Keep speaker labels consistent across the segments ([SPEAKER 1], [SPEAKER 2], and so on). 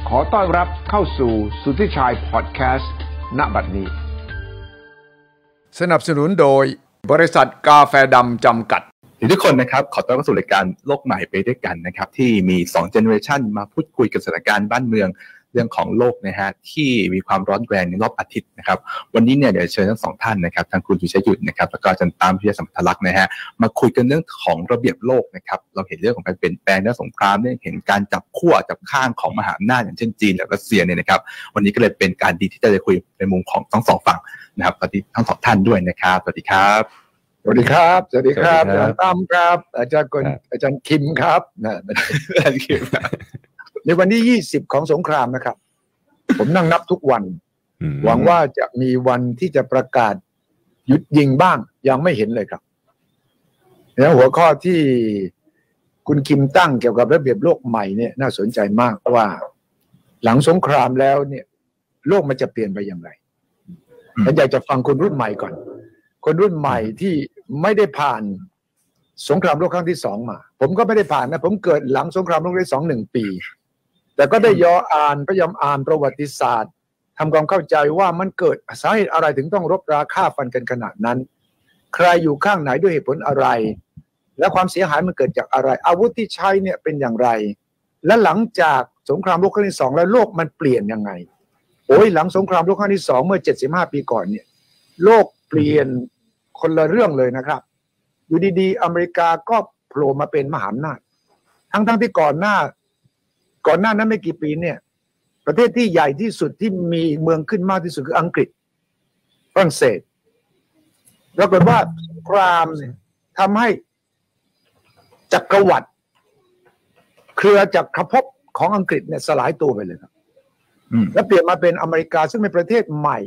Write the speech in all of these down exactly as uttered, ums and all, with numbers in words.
[SPEAKER 1] ขอต้อนรับเข้าสู่สุทธิชัยพอดแคสต์ณบัดนี้สนับสนุนโดยบริษัทกาแฟดำจำกัด
[SPEAKER 2] ทุกคนนะครับขอต้อนรับสู่รายการโลกใหม่ไปด้วยกันนะครับที่มีสองเจเนอเรชันมาพูดคุยกันสถานการณ์บ้านเมืองเรื่องของโลกนะฮะที่มีความร้อนแรงในรอบอาทิตย์นะครับวันนี้เนี่ยเดี๋ยวเชิญทั้งสองท่านนะครับทางคุณสุชยุทธนะครับแล้วก็อาจารย์ตามพิยสัมพันธลักษณ์นะฮะมาคุยกันเรื่องของระเบียบโลกนะครับเราเห็นเรื่องของการเปลี่ยนแปลงเรื่องสงครามเนี่ยเห็นการจับขั้วจับข้างของมหาอำนาจอย่างเช่นจีนและรัสเซียเนี่ยนะครับวันนี้ก็เลยเป็นการดีที่จะได้คุยในมุมของทั้งสองฝั่งนะครับสวัสดีทั้งสองท่านด้วยนะครับสวัสดีครับ
[SPEAKER 1] สวัสดีครับสวัสดีครับอาจารย์ตั้มครับอาจารย์กนอาจารย์คิมครับนะอาจารย์คิมในวันที่ยี่สิบของสงครามนะครับผมนั่งนับทุกวันหวังว่าจะมีวันที่จะประกาศหยุดยิงบ้างยังไม่เห็นเลยครับแล้วหัวข้อที่คุณคิมตั้งเกี่ยวกับระเบียบโลกใหม่เนี่ยน่าสนใจมากว่าหลังสงครามแล้วเนี่ยโลกมันจะเปลี่ยนไปอย่างไรผมอยากจะฟังคนรุ่นใหม่ก่อนคนรุ่นใหม่ที่ไม่ได้ผ่านสงครามโลกครั้งที่สองมาผมก็ไม่ได้ผ่านนะผมเกิดหลังสงครามโลกครั้งที่สองหนึ่งปีแต่ก็ได้ย่ออ่านพยายามอ่านประวัติศาสตร์ทำความเข้าใจว่ามันเกิดสาเหตุอะไรถึงต้องรบราฆ่าฟันกันขนาดนั้นใครอยู่ข้างไหนด้วยเหตุผลอะไรและความเสียหายมันเกิดจากอะไรอาวุธที่ใช้เนี่ยเป็นอย่างไรและหลังจากสงครามโลกครั้งที่สองแล้วโลกมันเปลี่ยนยังไงโอ้ยหลังสงครามโลกครั้งที่สองเมื่อเจ็ดสิบห้าปีก่อนเนี่ยโลกเปลี่ยนคนละเรื่องเลยนะครับอยู่ดีๆอเมริกาก็โผล่มาเป็นมหาอำนาจทั้งๆที่ก่อนหน้าก่อนหน้านั้นไม่กี่ปีเนี่ยประเทศที่ใหญ่ที่สุดที่มีเมืองขึ้นมากที่สุดคืออังกฤษฝรั่งเศสแล้วก็ว่าสงครามเนี่ยทำให้จักรวรรดิเครือจักรภพของอังกฤษเนี่ยสลายตัวไปเลยครับแล้วเปลี่ยนมาเป็นอเมริกาซึ่งเป็นประเทศใหม่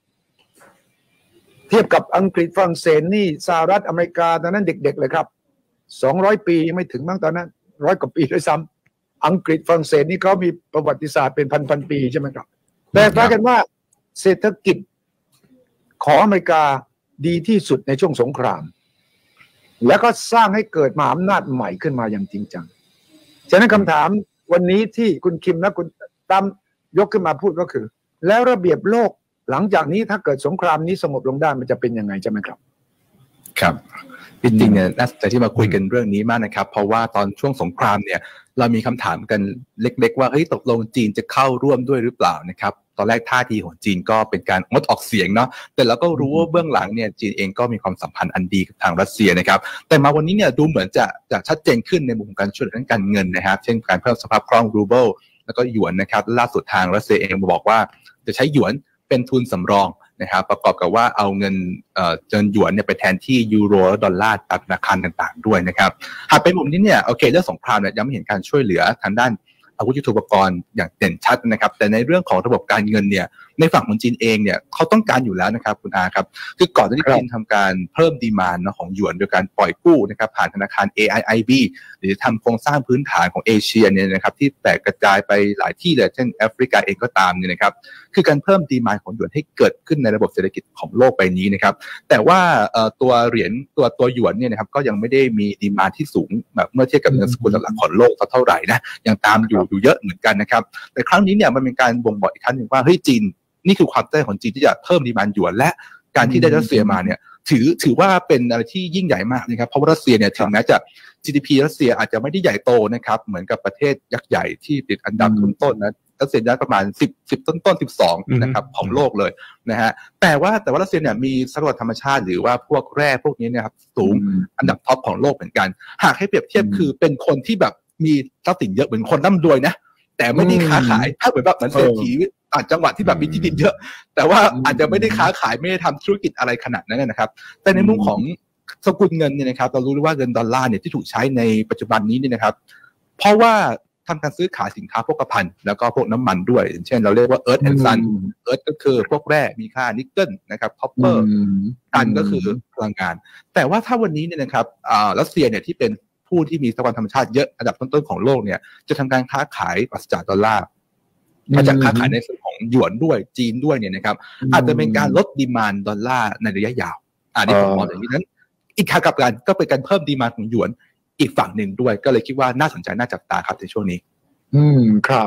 [SPEAKER 1] เทียบกับอังกฤษฝรั่งเศสนี่สหรัฐอเมริกาตอนนั้นเด็กๆเลยครับสองร้อยปียังไม่ถึงมั้งตอนนั้นร้อยกว่าปีด้วยซ้ำอังกฤษฝรั่งเศสนี่เขามีประวัติศาสตร์เป็นพันๆปีใช่ไหมครับแต่กลายกันว่าเศรษฐกิจของอเมริกาดีที่สุดในช่วงสงครามแล้วก็สร้างให้เกิดมหาอำนาจใหม่ขึ้นมาอย่างจริงจังฉะนั้นคำถามวันนี้ที่คุณคิมและคุณตั้มยกขึ้นมาพูดก็คือแล้วระเบียบโลกหลังจากนี้ถ้าเกิดสงครามนี้สงบลงได้มันจะเป็นยังไงใช่ไหมครับ
[SPEAKER 2] ครับจริงๆเนี่ยน่าสนใจที่มาคุยกันเรื่องนี้มากนะครับเพราะว่าตอนช่วงสงครามเนี่ยเรามีคำถามกันเล็กๆว่าเฮ้ยตกลงจีนจะเข้าร่วมด้วยหรือเปล่านะครับตอนแรกท่าทีของจีนก็เป็นการงดออกเสียงเนาะแต่เราก็รู้ว่าเบื้องหลังเนี่ยจีนเองก็มีความสัมพันธ์อันดีกับทางรัสเซียนะครับแต่มาวันนี้เนี่ยดูเหมือนจะจะชัดเจนขึ้นในมุมการช่วยเหลือทางการเงินนะครับเช่นการเพิ่มสภาพคล่องรูเบิลแล้วก็หยวนนะครับล่าสุดทางรัสเซียเองบอกว่าจะใช้หยวนเป็นทุนสำรองนะครับประกอบกับว่าเอาเงินเอ่อเงินหยวนเนี่ยไปแทนที่ยูโรและดอลลาร์ตามธนาคารต่างๆด้วยนะครับหากเป็นมุมนี้เนี่ยโอเคเรื่องสงครามเนี่ยยังไม่เห็นการช่วยเหลือทางด้านอาวุธยุทโธปกรณ์อย่างเด่นชัดนะครับแต่ในเรื่องของระบบการเงินเนี่ยในฝั่งของจีนเองเนี่ยเขาต้องการอยู่แล้วนะครับคุณอาครับคือก่อนที่จีนทำการเพิ่มดีมานด์เนาะของหยวนโดยการปล่อยกู้นะครับผ่านธนาคาร เอ ไอ ไอ บี หรือทำโครงสร้างพื้นฐานของเอเชียเนี่ยนะครับที่แตกกระจายไปหลายที่เลยเช่นแอฟริกาเองก็ตามเนี่ยนะครับคือการเพิ่มดีมานด์ของหยวนให้เกิดขึ้นในระบบเศรษฐกิจของโลกใบนี้นะครับแต่ว่าตัวเหรียญตัวตัวหยวนเนี่ยนะครับก็ยังไม่ได้มีดีมานด์ที่สูงแบบเมื่อเทียบกับเงินสกุลหลักของโลกเท่าไหร่นะยังตามอยู่อยู่เยอะเหมือนกันนะครับแต่ครั้งนี้เนี่ยมันเป็นการบ่งบอกอีกครั้งหนึ่งว่าเฮ้ยจีนนี่คือความตั้งใจของจีนที่จะเพิ่มดีมานด์หยวนและการที่ได้รัสเซียมาเนี่ยถือถือว่าเป็นอะไรที่ยิ่งใหญ่มากนะครับเพราะว่ารัสเซียเนี่ยถึงแม้จะ จี ดี พี รัสเซียอาจจะไม่ได้ใหญ่โตนะครับเหมือนกับประเทศยักษ์ใหญ่ที่ติดอันดับต้นๆนะรัสเซียได้ประมาณสิบ สิบต้นๆสิบสองนะครับของโลกเลยนะฮะแต่ว่าแต่ว่ารัสเซียเนี่ยมีทรัพยากรธรรมชาติหรือว่าพวกแร่พวกนี้เนี่ยครับสูงอันดับท็อปของโลกเหมือนกันหากให้เปรียบเทียบคือเป็นคนที่แบบมีทรัพย์สินเยอะเหมือนคนร่ำรวยนะแต่ไม่ได้ค้าขายถ้าเหมือนแบบเหมือนเศรษฐีต่างจังหวัดที่แบบมีที่ดินเยอะแต่ว่าอาจจะไม่ได้ค้าขายไม่ได้ทำธุรกิจอะไรขนาดนั้นนะครับแต่ในมุมของสกุลเงินเนี่ยนะครับเรารู้ว่าเงินดอลลาร์เนี่ยที่ถูกใช้ในปัจจุบันนี้เนี่ยนะครับเพราะว่าทำการซื้อขายสินค้าโภคภัณฑ์แล้วก็พวกน้ำมันด้วยอย่างเช่นเราเรียกว่า Earth and Sun Earth ก็คือพวกแร่มีค่านิกเกิลนะครับ Copper กันก็คือพลังงานแต่ว่าถ้าวันนี้เนี่ยนะครับอ่ารัสเซียเนี่ยที่เป็นผู้ที่มีทรัพยากรธรรมชาติเยอะอันดับต้นๆของโลกเนี่ยจะทำการค้าขายปราศจากดอลลาร์มาจากค้าขายในส่วนของหยวนด้วยจีนด้วยเนี่ยนะครับอาจจะเป็นการลดดีมานด์ดอลลาร์ในระยะยาวอันนี้ผมมองอย่างนี้นั้นอีกทางกลับกันก็เป็นการเพิ่มดีมานด์ของหยวนอีกฝั่งหนึ่งด้วยก็เลยคิดว่าน่าสนใจน่าจับตาครับในช่วงนี้
[SPEAKER 1] อืมครับ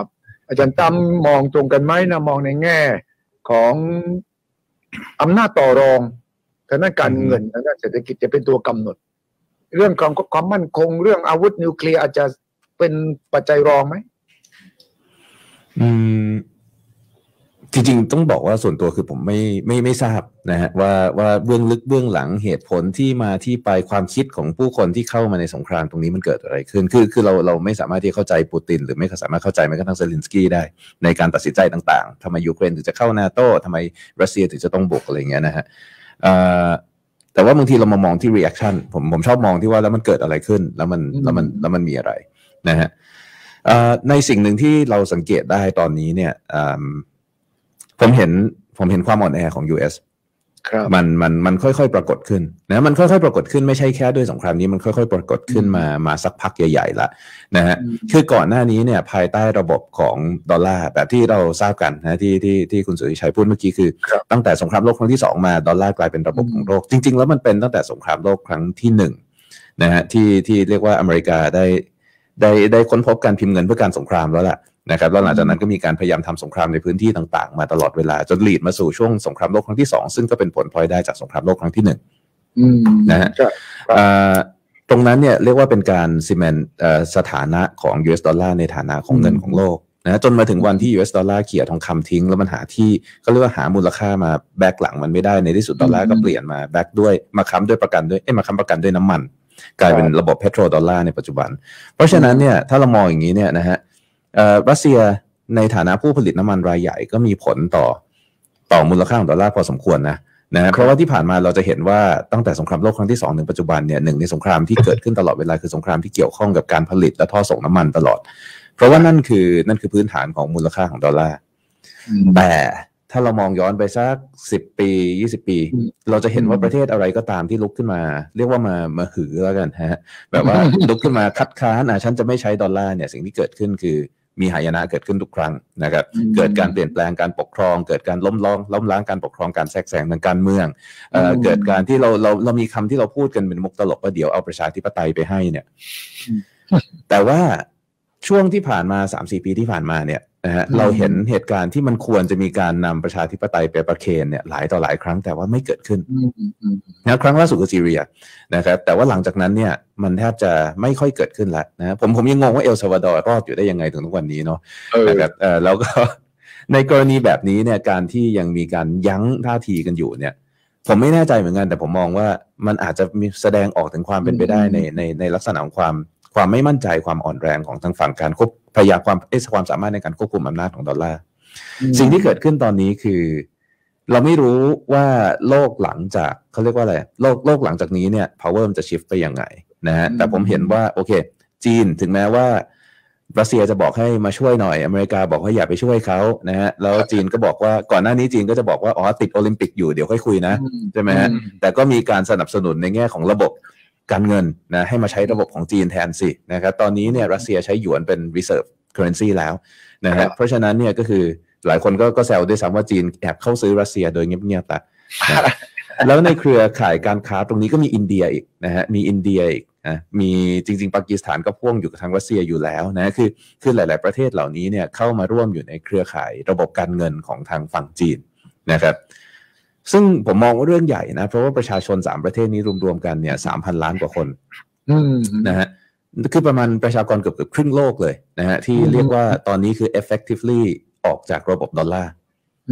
[SPEAKER 1] อาจารย์ตั้มมองตรงกันไหมนะมองในแง่ของอำนาจต่อรองทางด้านการเงินทางด้านเศรษฐกิจจะเป็นตัวกำหนดเรื่องของความมั่นคงเรื่องอาวุธนิวเคลียร์อาจจะเป็นปัจจัยรองไหม
[SPEAKER 3] อืมจริงๆต้องบอกว่าส่วนตัวคือผมไม่ไม่ไม่ทราบนะฮะว่าว่าเบื้องลึกเบื้องหลังเหตุผลที่มาที่ไปความคิดของผู้คนที่เข้ามาในสงครามตรงนี้มันเกิดอะไรขึ้นคือคือเราเราไม่สามารถที่เข้าใจปูตินหรือไม่สามารถเข้าใจแม้กระทั่งเซเลนสกี้ได้ในการตัดสินใจต่างๆทำไมยูเครนถึงจะเข้านาโต้ทำไมรัสเซียถึงจะต้องบุกอะไรเงี้ยนะฮะแต่ว่าบางทีเรามามองที่ reaction ผมผมชอบมองที่ว่าแล้วมันเกิดอะไรขึ้นแล้วมันแล้วมันแล้วมันมีอะไรนะฮะในสิ่งหนึ่งที่เราสังเกตได้ตอนนี้เนี่ยผมเห็นผมเห็นความอ่อนแอของ ยู เอส
[SPEAKER 1] ครับ
[SPEAKER 3] มันมันมันค่อยๆปรากฏขึ้นนะมันค่อยๆปรากฏขึ้นไม่ใช่แค่ด้วยสงครามนี้มันค่อยๆปรากฏขึ้นมามาสักพักใหญ่ๆละนะฮะคือก่อนหน้านี้เนี่ยภายใต้ระบบของดอลลาร์แบบที่เราทราบกันนะที่ที่ที่คุณสุริชัยพูดเมื่อกี้คือตั้งแต่สงครามโลกครั้งที่สองมาดอลลาร์กลายเป็นระบบของโลกจริงๆแล้วมันเป็นตั้งแต่สงครามโลกครั้งที่หนึ่งนะฮะที่ที่เรียกว่าอเมริกาได้ได้ได้ค้นพบการพิมพ์เงินเพื่อการสงครามแล้วล่ะนะครับแล้วหลังจากนั้นก็มีการพยายามทำสงครามในพื้นที่ต่างๆมาตลอดเวลาจนลีดมาสู่ช่วงสงครามโลกครั้งที่สองซึ่งก็เป็นผลพลอยได้จากสงครามโลกครั้งที่หนึ่งนะฮะตรงนั้นเนี่ยเรียกว่าเป็นการซีเมนต์สถานะของ ยู เอส ดอลลาร์ในฐานะของเงินของโลกนะจนมาถึงวันที่ ยู เอส ดอลลาร์เขี่ยทองคำทิ้งแล้วมันหาที่ก็เรียกว่าหามูลค่ามาแบกหลังมันไม่ได้ในที่สุดดอลลาร์ก็เปลี่ยนมาแบกด้วยมาค้ำด้วยประกันด้วยเอ้มาค้ำประกันด้วยน้ำมันกลายเป็นระบบเพโตรดอลลาร์ในปัจจุบันเพราะฉะนั้นเนี่ยถ้าเรามองอย่างนี้เนี่ยนะฮะรัสเซียในฐานะผู้ผลิตน้ำมันรายใหญ่ก็มีผลต่อต่อมูลค่าของดอลลาร์พอสมควรนะนะเพราะว่าที่ผ่านมาเราจะเห็นว่าตั้งแต่สงครามโลกครั้งที่สองถึงปัจจุบันเนี่ยหนึ่งในสงครามที่เกิดขึ้นตลอดเวลาคือสงครามที่เกี่ยวข้องกับการผลิตและท่อส่งน้ำมันตลอดเพราะว่านั่นคือนั่นคือพื้นฐานของมูลค่าของดอลลาร์แต่ถ้าเรามองย้อนไปสักสิบปียี่สิบปีเราจะเห็นว่าประเทศอะไรก็ตามที่ลุกขึ้นมาเรียกว่ามามาหือแล้วกันฮะแบบว่าลุกขึ้นมาคัดค้านอ่ะฉันจะไม่ใช้ดอลลาร์เนี่ยสิ่งที่เกิดขึ้นคือมีหายนะเกิดขึ้นทุกครั้งนะครับเกิดการเปลี่ยนแปลงการปกครองเกิดการล้มล้างล้มล้างการปกครองการแทรกแซงทางการเมืองเอ่อเกิดการที่เราเราเรามีคำที่เราพูดกันเป็นมุกตลกว่าเดี๋ยวเอาประชาธิปไตยไปให้เนี่ยแต่ว่าช่วงที่ผ่านมา สามถึงสี่ ปีที่ผ่านมาเนี่ยนะฮะเราเห็นเหตุการณ์ที่มันควรจะมีการนำประชาธิปไตยไปประเคนเนี่ยหลายต่อหลายครั้งแต่ว่าไม่เกิดขึ้นนะครั้งล่าสุดคือซีเรียนะครับแต่ว่าหลังจากนั้นเนี่ยมันแทบจะไม่ค่อยเกิดขึ้นแล้วนะผมผมยังงงว่าเอลซัลวาดอร์รอดอยู่ได้ยังไงถึงทุกวันนี้เนาะนะครับเออแล้วก็ในกรณีแบบนี้เนี่ยการที่ยังมีการยั้งท่าทีกันอยู่เนี่ยผมไม่แน่ใจเหมือนกันแต่ผมมองว่ามันอาจจะมีแสดงออกถึงความเป็นไปได้ในในในลักษณะของความความไม่มั่นใจความอ่อนแรงของทางฝั่งการควบพยายามความเอสความสามารถในการควบคุมอำนาจของดอลลาร์สิ่งที่เกิดขึ้นตอนนี้คือเราไม่รู้ว่าโลกหลังจากเขาเรียกว่าอะไรโลกโลกหลังจากนี้เนี่ย power มันจะ shift ไปยังไงนะฮะแต่ผมเห็นว่าโอเคจีนถึงแม้ว่ารัสเซียจะบอกให้มาช่วยหน่อยอเมริกาบอกว่าอย่าไปช่วยเขานะฮะแล้วจีนก็บอกว่าก่อนหน้านี้จีนก็จะบอกว่าอ๋อติดโอลิมปิกอยู่เดี๋ยวค่อยคุยนะใช่ไหมฮะแต่ก็มีการสนับสนุนในแง่ของระบบการเงินนะให้มาใช้ระบบของจีนแทนสินะครับตอนนี้เนี่ยรัสเซียใช้หยวนเป็น reserve currency แล้วนะฮะเพราะฉะนั้นเนี่ยก็คือหลายคนก็ก็แซวด้วยซ้ำว่าจีนแอบเข้าซื้อรัสเซียโดยเงียบๆแต่แล้วในเครือข่ายการค้าตรงนี้ก็มีอินเดียอีกนะฮะมีอินเดียอีกนะมีจริงๆปากีสถานก็พ่วงอยู่กับทางรัสเซียอยู่แล้วนะคือคือหลายๆประเทศเหล่านี้เนี่ยเข้ามาร่วมอยู่ในเครือข่ายระบบการเงินของทางฝั่งจีนนะครับซึ่งผมมองว่าเรื่องใหญ่นะเพราะว่าประชาชนสามประเทศนี้รวมๆกันเนี่ย สามพัน ล้านกว่าคนนะฮะคือประมาณประชากรเกือบๆครึ่งโลกเลยนะฮะที่เรียกว่าตอนนี้คือ effectively ออกจากระบบดอลลาร์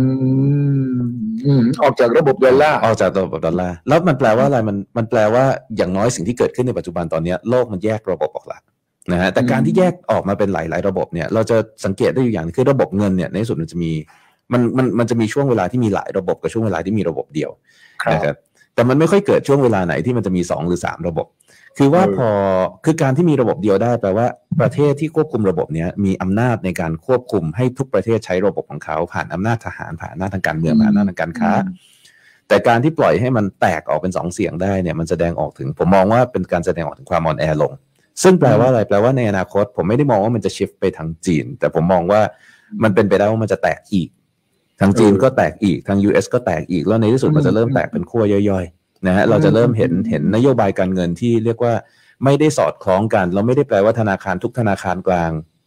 [SPEAKER 1] ออกจากระบบดอลลาร์
[SPEAKER 3] ออกจากระบบดอลลาร์แล้วมันแปลว่าอะไรมันมันแปลว่าอย่างน้อยสิ่งที่เกิดขึ้นในปัจจุบันตอนนี้โลกมันแยกระบบออกละนะฮะแต่การที่แยกออกมาเป็นหลายๆระบบเนี่ยเราจะสังเกตได้อยู่อย่างคือระบบเงินเนี่ยในที่สุดมันจะมีมันมันมันจะมีช่วงเวลาที่มีหลายระบบกับช่วงเวลาที่มีระบบเดียวนะครับแต่มันไม่ค่อยเกิดช่วงเวลาไหนที่มันจะมีสองหรือสามระบบคือว่าพอคือการที่มีระบบเดียวได้แปลว่าประเทศที่ควบคุมระบบนี้มีอำนาจในการควบคุมให้ทุกประเทศใช้ระบบของเขาผ่านอำนาจทหารผ่านอำนาจทางการเมืองผ่านอำนาจทางการค้าแต่การที่ปล่อยให้มันแตกออกเป็นสองเสียงได้เนี่ยมันแสดงออกถึงผมมองว่าเป็นการแสดงออกถึงความอ่อนแอลงซึ่งแปลว่าอะไรแปลว่าในอนาคตผมไม่ได้มองว่ามันจะชิฟไปทางจีนแต่ผมมองว่ามันเป็นไปได้ว่ามันจะแตกอีกทางจีนก็แตกอีกทาง ยู เอส ก็แตกอีกแล้วในที่สุดมันจะเริ่มแตกเป็นขั้วย่อยๆนะฮะเราจะเริ่มเห็นเห็นนโยบายการเงินที่เรียกว่าไม่ได้สอดคล้องกันเราไม่ได้แปลว่าธนาคารทุกธนาคารกลาง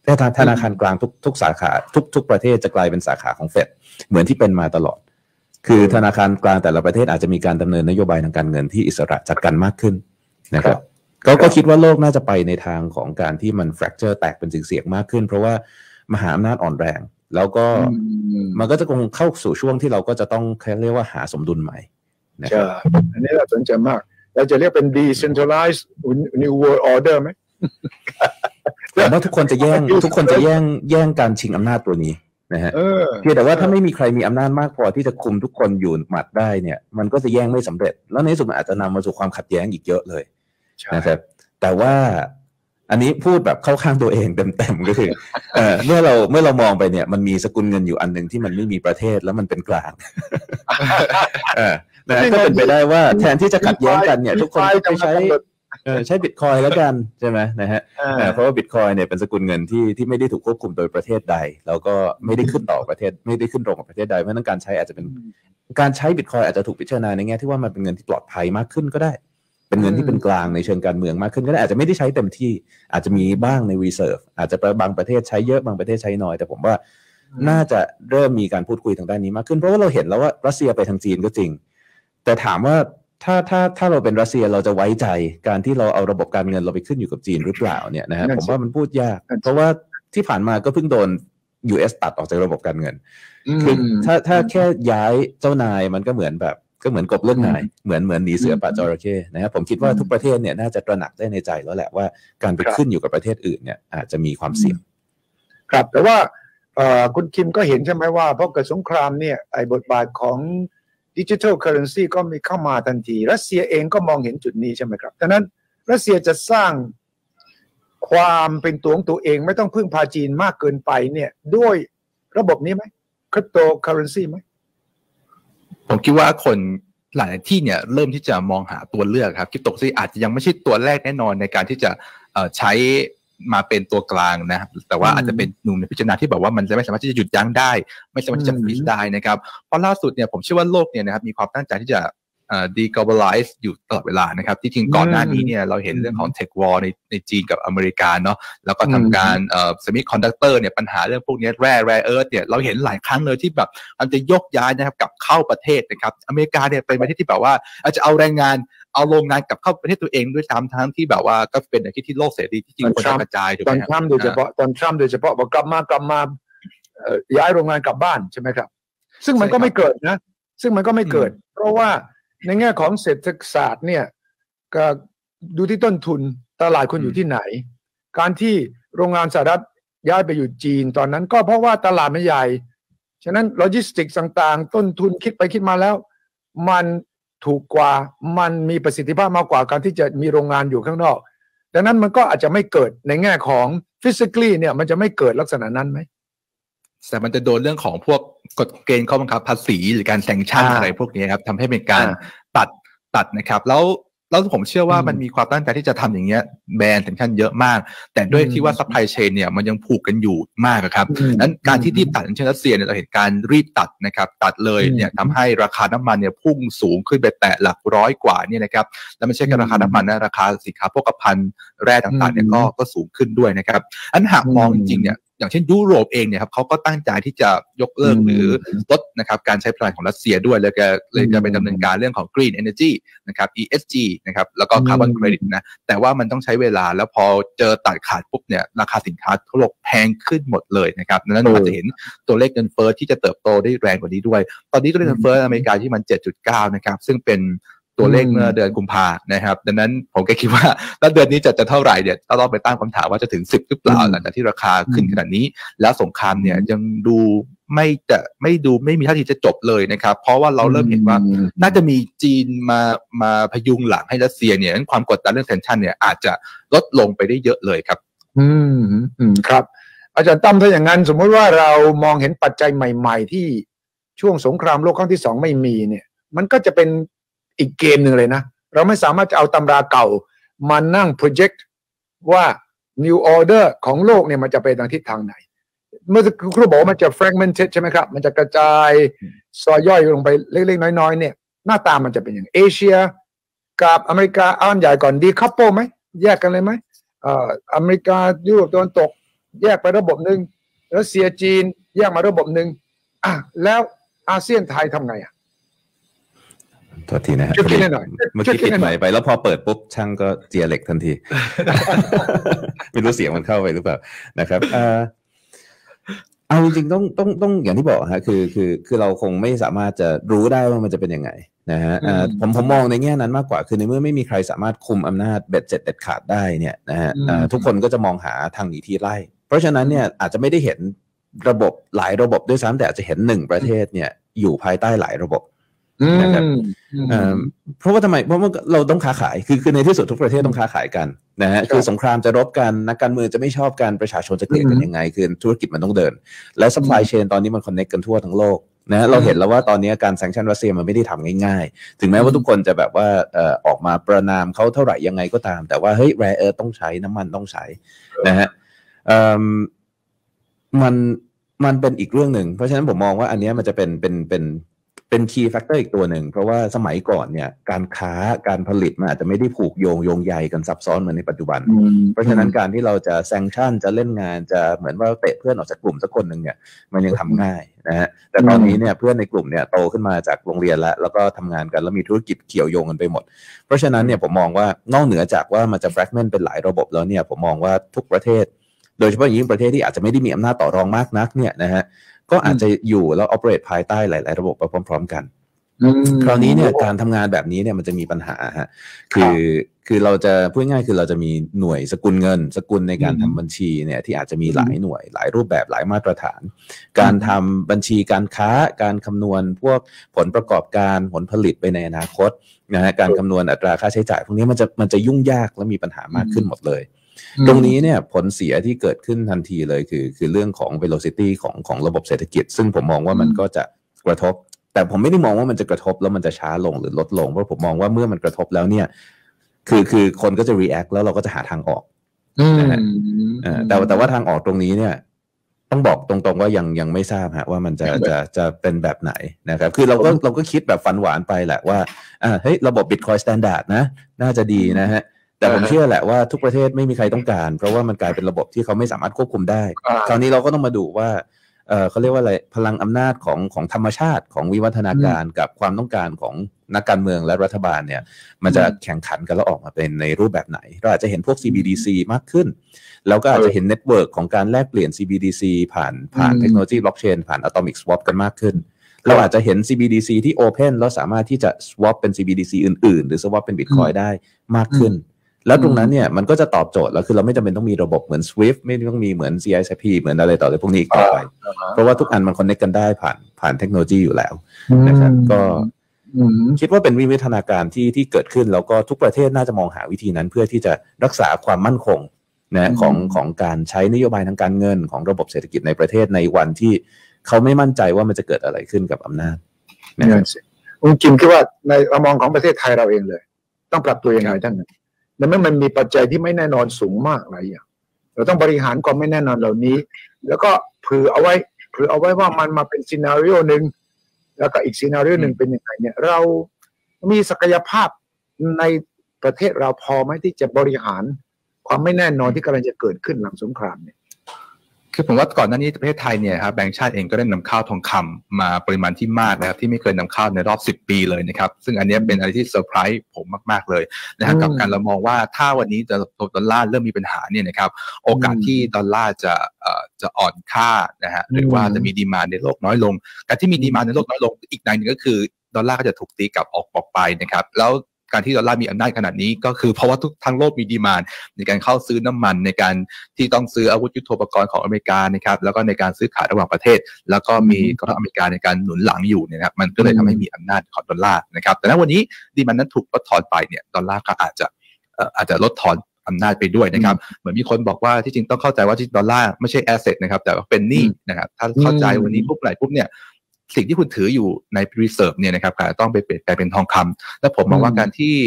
[SPEAKER 3] แต่ธนาคารกลางทุกทุกสาขาทุกทุกประเทศจะกลายเป็นสาขาของเฟดเหมือนที่เป็นมาตลอดคือธนาคารกลางแต่ละประเทศอาจจะมีการดำเนินนโยบายทางการเงินที่อิสระจากกันมากขึ้นนะครับก็ก็คิดว่าโลกน่าจะไปในทางของการที่มัน fracture แตกเป็นเสียงๆมากขึ้นเพราะว่ามหาอำนาจอ่อนแรงแล้วก็มันก็จะคงเข้าสู่ช่วงที่เราก็จะต้องเรียกว่าหาสมดุลใหม่นะครับ
[SPEAKER 1] อันนี้เราสนใจมากเราจะเรียกเป็น decentralized new world order ไหม
[SPEAKER 3] แต่ว่าทุกคนจะแย่งทุกคนจะแย่งแย่งการชิงอำนาจตัวนี้นะฮะเพียงแต่ว่าถ้าไม่มีใครมีอำนาจมากพอที่จะคุมทุกคนอยู่หมัดได้เนี่ยมันก็จะแย่งไม่สำเร็จแล้วในที่สุดมันอาจจะนำมาสู่ความขัดแย้งอีกเยอะเลยนะครับแต่ว่าอันนี้พูดแบบเข้าข้างตัวเองเต็มๆก็คือเอ่อเมื่อเราเมื่อเรามองไปเนี่ยมันมีสกุลเงินอยู่อันนึงที่มันไม่มีประเทศแล้วมันเป็นกลางเออนะก็เป็นไปได้ว่าแทนที่จะขัดแย้งกันเนี่ยทุกคนไปใช้เออใช้ Bitcoin แล้วกันใช่ไหมนะฮะเพราะว่า Bitcoin เนี่ยเป็นสกุลเงินที่ที่ไม่ได้ถูกควบคุมโดยประเทศใดแล้วก็ไม่ได้ขึ้นต่อประเทศไม่ได้ขึ้นตรงกับประเทศใดเพราะนั้นการใช้อาจจะเป็นการใช้ Bitcoin อาจจะถูกพิจารณาในแง่ที่ว่ามันเป็นเงินที่ปลอดภัยมากขึ้นก็ได้เป็นเงินที่เป็นกลางในเชิงการเมืองมากขึ้นก็ได้อาจจะไม่ได้ใช้เต็มที่อาจจะมีบ้างใน reserve อาจจะบางประเทศใช้เยอะบางประเทศใช้น้อยแต่ผมว่าน่าจะเริ่มมีการพูดคุยทางด้านนี้มากขึ้นเพราะว่าเราเห็นแล้วว่ารัสเซียไปทางจีนก็จริงแต่ถามว่าถ้าถ้าถ้าเราเป็นรัสเซียเราจะไว้ใจการที่เราเอาระบบการเงินเราไปขึ้นอยู่กับจีนหรือเปล่าเนี่ยนะฮะผมว่ามันพูดยากเพราะว่าที่ผ่านมาก็เพิ่งโดน ยู เอส ตัดออกจากระบบการเงินคือถ้าถ้าแค่ย้ายเจ้านายมันก็เหมือนแบบก็เหมือนกบเลือกนายเหมือนเหมือนหนีเสือป่าจระเข้นะครับผมคิดว่าทุกประเทศเนี่ยน่าจะตระหนักได้ในใจแล้วแหละว่าการไปขึ้นอยู่กับประเทศอื่นเนี่ยอาจจะมีความเสี่ยง
[SPEAKER 1] ครับแต่ว่าคุณคิมก็เห็นใช่ไหมว่าเพราะเกิดสงครามเนี่ยไอ้บทบาทของดิจิทัลเคอเรนซีก็มีเข้ามาทันทีรัสเซียเองก็มองเห็นจุดนี้ใช่ไหมครับดังนั้นรัสเซียจะสร้างความเป็นตัวของตัวเองไม่ต้องพึ่งพาจีนมากเกินไปเนี่ยด้วยระบบนี้ไหมคริปโตเคอเรนซีไหม
[SPEAKER 2] ผมคิดว่าคนหลายที่เนี่ยเริ่มที่จะมองหาตัวเลือกครับคริปโตเคอเรนซีอาจจะยังไม่ใช่ตัวแรกแน่นอนในการที่จะใช้มาเป็นตัวกลางนะครับแต่ว่าอาจจะเป็นหนึ่งในพิจารณาที่แบบว่ามันจะไม่สามารถที่จะหยุดยั้งได้ไม่สามารถที่จะฟรีซได้นะครับเพราะล่าสุดเนี่ยผมเชื่อว่าโลกเนี่ยนะครับมีความตั้งใจที่จะเอ่อ deglobalize อยู่ตลอดเวลานะครับที่จริงก่อนหน้านี้เนี่ยเราเห็นเรื่องของ tech war ในในจีนกับอเมริกาเนาะแล้วก็ทำการเอ่อ semiconductor เนี่ยปัญหาเรื่องพวกนี้แร่ rare earth เนี่ยเราเห็นหลายครั้งเลยที่แบบมันจะยกย้ายนะครับกลับเข้าประเทศนะครับอเมริกาเนี่ยเป็นประเทศที่แบบว่าอาจจะเอาแรงงานเอาโรงงานกลับเข้าประเทศตัวเองด้วยซ้ำทั้งที่แบบว่าก็เป็นอย่างที่ที่โลกเสรีที่จริงควรจะกระจายถูกไหม
[SPEAKER 1] ตอนทรัมป์โดยเฉพาะตอนทรัมป์โดยเฉพาะบอกกลับมากลับมาย้ายโรงงานกลับบ้านใช่ไหมครับซึ่งมันก็ไม่เกิดนะซึ่งมันก็ไม่เกิดเพราะว่าในแง่ของเศรษฐศาสตร์เนี่ยก็ดูที่ต้นทุนตลาดคนอยู่ที่ไหนการที่โรงงานสหรัฐย้ายไปอยู่จีนตอนนั้นก็เพราะว่าตลาดมันใหญ่ฉะนั้นโลจิสติกส์ต่างๆต้นทุนคิดไปคิดมาแล้วมันถูกกว่ามันมีประสิทธิภาพมากกว่าการที่จะมีโรงงานอยู่ข้างนอกดังนั้นมันก็อาจจะไม่เกิดในแง่ของ physically เนี่ยมันจะไม่เกิดลักษณะนั้นไหม
[SPEAKER 2] แต่มันจะโดนเรื่องของพวกกฎเกณฑ์ข้อบังคับภาษีหรือการแซงชั่นอะไรพวกนี้ครับทำให้เป็นการตัดตัดนะครับแล้วแล้วผมเชื่อว่ามันมีความตั้งใจที่จะทำอย่างเงี้ยแบรนด์แซงชั่นเยอะมากแต่ด้วยที่ว่าซัพพลายเชนเนี่ยมันยังผูกกันอยู่มากครับนั้นการที่รีบตัดอย่างเช่นรัสเซียเนี่ยเราเห็นการรีบตัดนะครับตัดเลยเนี่ยทำให้ราคาน้ำมันเนี่ยพุ่งสูงขึ้นไปแตะหลักร้อยกว่านี่นะครับแล้วไม่ใช่แค่ราคาน้ำมันนะราคาสินค้าโภคภัณฑ์แร่ต่างๆเนี่ยก็ก็สูงขึ้นด้วยนะครับอันหากมองจริงๆเนี่ยอย่างเช่นยุโรปเองเนี่ยครับเขาก็ตั้งใจที่จะยกเลิกหรือลดนะครับการใช้พลังของรัสเซียด้วยเลยก็เลยจะไปดำเนินการเรื่องของ Green Energy นะครับ อี เอส จี นะครับแล้วก็ Carbon Credit นะแต่ว่ามันต้องใช้เวลาแล้วพอเจอตัดขาดปุ๊บเนี่ยราคาสินค้าทั่วโลกแพงขึ้นหมดเลยนะครับดังนั้นเราจะเห็นตัวเลขเงินเฟ้อที่จะเติบโตได้แรงกว่านี้ด้วยตอนนี้ตัวเลขเงินเฟ้ออเมริกาที่มัน เจ็ดจุดเก้า นะครับซึ่งเป็นตัวเลขเมื่อเดือนกุมภานะครับดังนั้นผมก็คิดว่าแล้วเดือนนี้จะจะเท่าไหร่เนี่ยต้องไปตั้งคำถามว่าจะถึงสิบหรือเปล่าหลังจากที่ราคาขึ้นขนาดนี้แล้วสงครามเนี่ยยังดูไม่จะไม่ดูไม่มีท่าทีจะจบเลยนะครับเพราะว่าเราเริ่มเห็นว่าน่าจะมีจีนมามาพยุงหลังให้รัสเซียเนี่ยนั้นความกดดันเรื่องแซงชั่นเนี่ยอาจจะลดลงไปได้เยอะเลยครับ
[SPEAKER 1] อืมอืมครับอาจารย์ตั้มถ้าอย่างนั้นสมมติว่าเรามองเห็นปัจจัยใหม่ๆที่ช่วงสงครามโลกครั้งที่สองไม่มีเนี่ยมันก็จะเป็นอีกเกมหนึ่งเลยนะเราไม่สามารถจะเอาตำราเก่ามานั่ง project ว่า new order ของโลกเนี่ยมันจะไปทางทิศทางไหนเมื่อครูบอกมันจะ fragmented ใช่ไหมครับมันจะกระจายซอยย่อยลงไปเล็กๆน้อยๆเนี่ยหน้าตามันจะเป็นอย่างเอเชียกับอเมริกาอ้อนใหญ่ก่อนดีคัพเปิลไหมแยกกันเลยไหมเอ่ออเมริกายุโรปตะวันตกแยกไประบบหนึ่งรัสเซียจีนแยกมาระบบหนึ่งอ่ะแล้วอาเซียนไทยทำไงอ่ะ
[SPEAKER 3] โทษทีนะฮะ
[SPEAKER 1] ช่วยคิดหน่อย
[SPEAKER 3] เมื่อกี้ปิดไมค์ไปแล้วพอเปิดปุ๊บช่างก็เจียเหล็กทันที ไม่รู้เสียงมันเข้าไปหรือเปล่านะครับเอ่อเอาจริงๆต้องต้องต้องอย่างที่บอกฮะคือคือคือเราคงไม่สามารถจะรู้ได้ว่ามันจะเป็นยังไงนะฮะผมผมมองในแง่นั้นมากกว่าคือในเมื่อไม่มีใครสามารถคุมอำนาจเบ็ดเสร็จเด็ดขาดได้เนี่ยนะฮะทุกคนก็จะมองหาทางหนีทีไล่เพราะฉะนั้นเนี่ยอาจจะไม่ได้เห็นระบบหลายระบบด้วยซ้ำแต่อาจจะเห็นหนึ่งประเทศเนี่ยอยู่ภายใต้หลายระบบนะครับเพราะว่าทำไมเพราะว่าเราต้องค้าขายคือคือในที่สุดทุกประเทศต้องค้าขายกันนะฮะคือสงครามจะรบกันนักการเมืองจะไม่ชอบกันประชาชนจะเกลียดกันยังไงคือธุรกิจมันต้องเดินและ supply chain ตอนนี้มัน connect กันทั่วทั้งโลกนะเราเห็นแล้วว่าตอนนี้การแซงชั่นรัสเซียมันไม่ได้ทำง่ายๆถึงแม้ว่าทุกคนจะแบบว่าเอ่อออกมาประนามเขาเท่าไหร่ยังไงก็ตามแต่ว่าเฮ้ยแร่เอิร์ธต้องใช้น้ำมันต้องใช้นะฮะเอ่อมันมันเป็นอีกเรื่องหนึ่งเพราะฉะนั้นผมมองว่าอันนี้มันจะเป็นเป็นเป็นเป็น key factor อีกตัวหนึ่งเพราะว่าสมัยก่อนเนี่ยการค้าการผลิตมันอาจจะไม่ได้ผูกโยงโยงใยกันซับซ้อนเหมือนในปัจจุบันเพราะฉะนั้นการที่เราจะแซงชั่นจะเล่นงานจะเหมือนว่าเตะเพื่อนออกจากกลุ่มสักคนหนึ่งเนี่ยมันยังทำง่ายนะฮะแต่ตอนนี้เนี่ยเพื่อนในกลุ่มเนี่ยโตขึ้นมาจากโรงเรียนแล้วแล้วก็ทำงานกันแล้วมีธุรกิจเกี่ยวโยงกันไปหมดเพราะฉะนั้นเนี่ยผมมองว่านอกเหนือจากว่ามันจะ fragment เป็นหลายระบบแล้วเนี่ยผมมองว่าทุกประเทศโดยเฉพาะยิ่งประเทศที่อาจจะไม่ได้มีอำนาจต่อรองมากนักเนี่ยนะฮะก็อาจจะอยู่แล้ว operate ภายใต้หลายๆระบบไปพร้อมๆกันคราวนี้เนี่ยการทำงานแบบนี้เนี่ยมันจะมีปัญหาฮะคือคือเราจะพูดง่ายคือเราจะมีหน่วยสกุลเงินสกุลในการทำบัญชีเนี่ยที่อาจจะมีหลายหน่วยหลายรูปแบบหลายมาตรฐานการทำบัญชีการค้าการคำนวณพวกผลประกอบการผลผลิตไปในอนาคตนะฮะการคำนวณอัตราค่าใช้จ่ายพวกนี้มันจะมันจะยุ่งยากและมีปัญหามากขึ้นหมดเลยตรงนี้เนี่ยผลเสียที่เกิดขึ้นทันทีเลยคือคือเรื่องของ velocity ของของระบบเศรษฐกิจซึ่งผมมองว่ามันก็จะกระทบแต่ผมไม่ได้มองว่ามันจะกระทบแล้วมันจะช้าลงหรือลดลงเพราะผมมองว่าเมื่อมันกระทบแล้วเนี่ยคือคือคนก็จะ react แล้วเราก็จะหาทางออกนะฮะแต่แต่ว่าทางออกตรงนี้เนี่ยต้องบอกตรงๆว่ายังยังไม่ทราบฮะว่ามันจะจะจะเป็นแบบไหนนะครับคือเราก็เราก็คิดแบบฝันหวานไปแหละว่าอ่าเฮ้ยระบบ Bitcoin Standard นะน่าจะดีนะฮะแต่ผมเชื่อแหละว่าทุกประเทศไม่มีใครต้องการเพราะว่ามันกลายเป็นระบบที่เขาไม่สามารถควบคุมได้คราวนี้เราก็ต้องมาดูว่าเออเขาเรียกว่าอะไรพลังอำนาจของของธรรมชาติของวิวัฒนาการกับความต้องการของนักการเมืองและรัฐบาลเนี่ยมันจะแข่งขันกันแล้วออกมาเป็นในรูปแบบไหนเราอาจจะเห็นพวก ซี บี ดี ซี มากขึ้นแล้วก็อาจจะเห็นเน็ตเวิร์กของการแลกเปลี่ยน ซี บี ดี ซี ผ่านผ่านเทคโนโลยีบล็อกเชนผ่าน Atomic Swap กันมากขึ้นเราอาจจะเห็น ซี บี ดี ซี ที่ Open แล้วสามารถที่จะ swap เป็น ซี บี ดี ซี อื่นๆหรือ swap เป็น Bitcoin ได้มากขึ้นแล้วตรงนั้นเนี่ยมันก็จะตอบโจทย์แล้วคือเราไม่จำเป็นต้องมีระบบเหมือน Swift ไม่ต้องมีเหมือน ซี ไอ เอส พี เหมือนอะไรต่ออะไรพวกนี้อีกต่อไปเพราะว่าทุกอันมัน connect กันได้ผ่านผ่านเทคโนโลยีอยู่แล้วนะครับก็คิดว่าเป็นวิวัฒนาการที่ที่เกิดขึ้นแล้วก็ทุกประเทศน่าจะมองหาวิธีนั้นเพื่อที่จะรักษาความมั่นคงนะของของการใช้นโยบายทางการเงินของระบบเศรษฐกิจในประเทศในวันที่เขาไม่มั่นใจว่ามันจะเกิดอะไรขึ้นกับอำนาจนะครับ
[SPEAKER 1] คุณจิมคิดว่าในเรามองของประเทศไทยเราเองเลยต้องปรับตัวยังไงทั้งนั้นและเมื่อมันมีปัจจัยที่ไม่แน่นอนสูงมากหลายอย่างเราต้องบริหารความไม่แน่นอนเหล่านี้แล้วก็เผื่อเอาไว้เผื่อเอาไว้ว่ามันมาเป็นซีนาริโอหนึ่งแล้วก็อีกซีนาริโอหนึ่งเป็นยังไงเนี่ยเรามีศักยภาพในประเทศเราพอไหมที่จะบริหารความไม่แน่นอนที่กำลังจะเกิดขึ้นหลังสงครามเนี่ย
[SPEAKER 2] คือผมว่าก่อนหน้านี้ประเทศไทยเนี่ยครับแบงก์ชาติเองก็ได้นำเข้าทองคำมาปริมาณที่มากนะครับที่ไม่เคยนำเข้าในรอบสิบปีเลยนะครับซึ่งอันนี้เป็นอะไรที่เซอร์ไพรส์ผมมากๆเลยนะครับกับการเรามองว่าถ้าวันนี้ดอลลาร์เริ่มมีปัญหาเนี่ยนะครับโอกาสที่ดอลลาร์จะเอ่อจะอ่อนค่านะฮะหรือว่าจะมีดีมานด์ในโลกน้อยลงการที่มีดีมานด์ในโลกน้อยลงอีกในหนึ่งก็คือดอลลาร์ก็จะถูกตีกลับออกออกไปนะครับแล้วการที่ดอลลาร์มีอำนาจขนาดนี้ก็คือเพราะว่าทุกทั้งโลกมีดีมานด์ในการเข้าซื้อน้ำมันในการที่ต้องซื้ออาวุธยุทโธปกรณ์ของอเมริกานะครับแล้วก็ในการซื้อขายระหว่างประเทศแล้วก็มีกองทัพอเมริกาในการหนุนหลังอยู่เนี่ยนะครับมันก็เลยทำให้มีอำนาจของดอลลาร์นะครับแต่ณวันนี้ดีมานด์นั้นถูกลดทอนไปเนี่ยดอลลาร์ก็อาจจะเอ่ออาจจะลดทอนอำนาจไปด้วยนะครับเหมือนมีคนบอกว่าที่จริงต้องเข้าใจว่าที่ดอลลาร์ไม่ใช่แอสเซทนะครับแต่ว่าเป็นหนี้นะครับถ้าเข้าใจวันนี้ปุ๊บไหนปุ๊บเนี่ยสิ่งที่คุณถืออยู่ใน reserve เนี่ยนะครับต้องไปเปลี่ยนแปลงเป็นทองคำและผมมองว่าการที่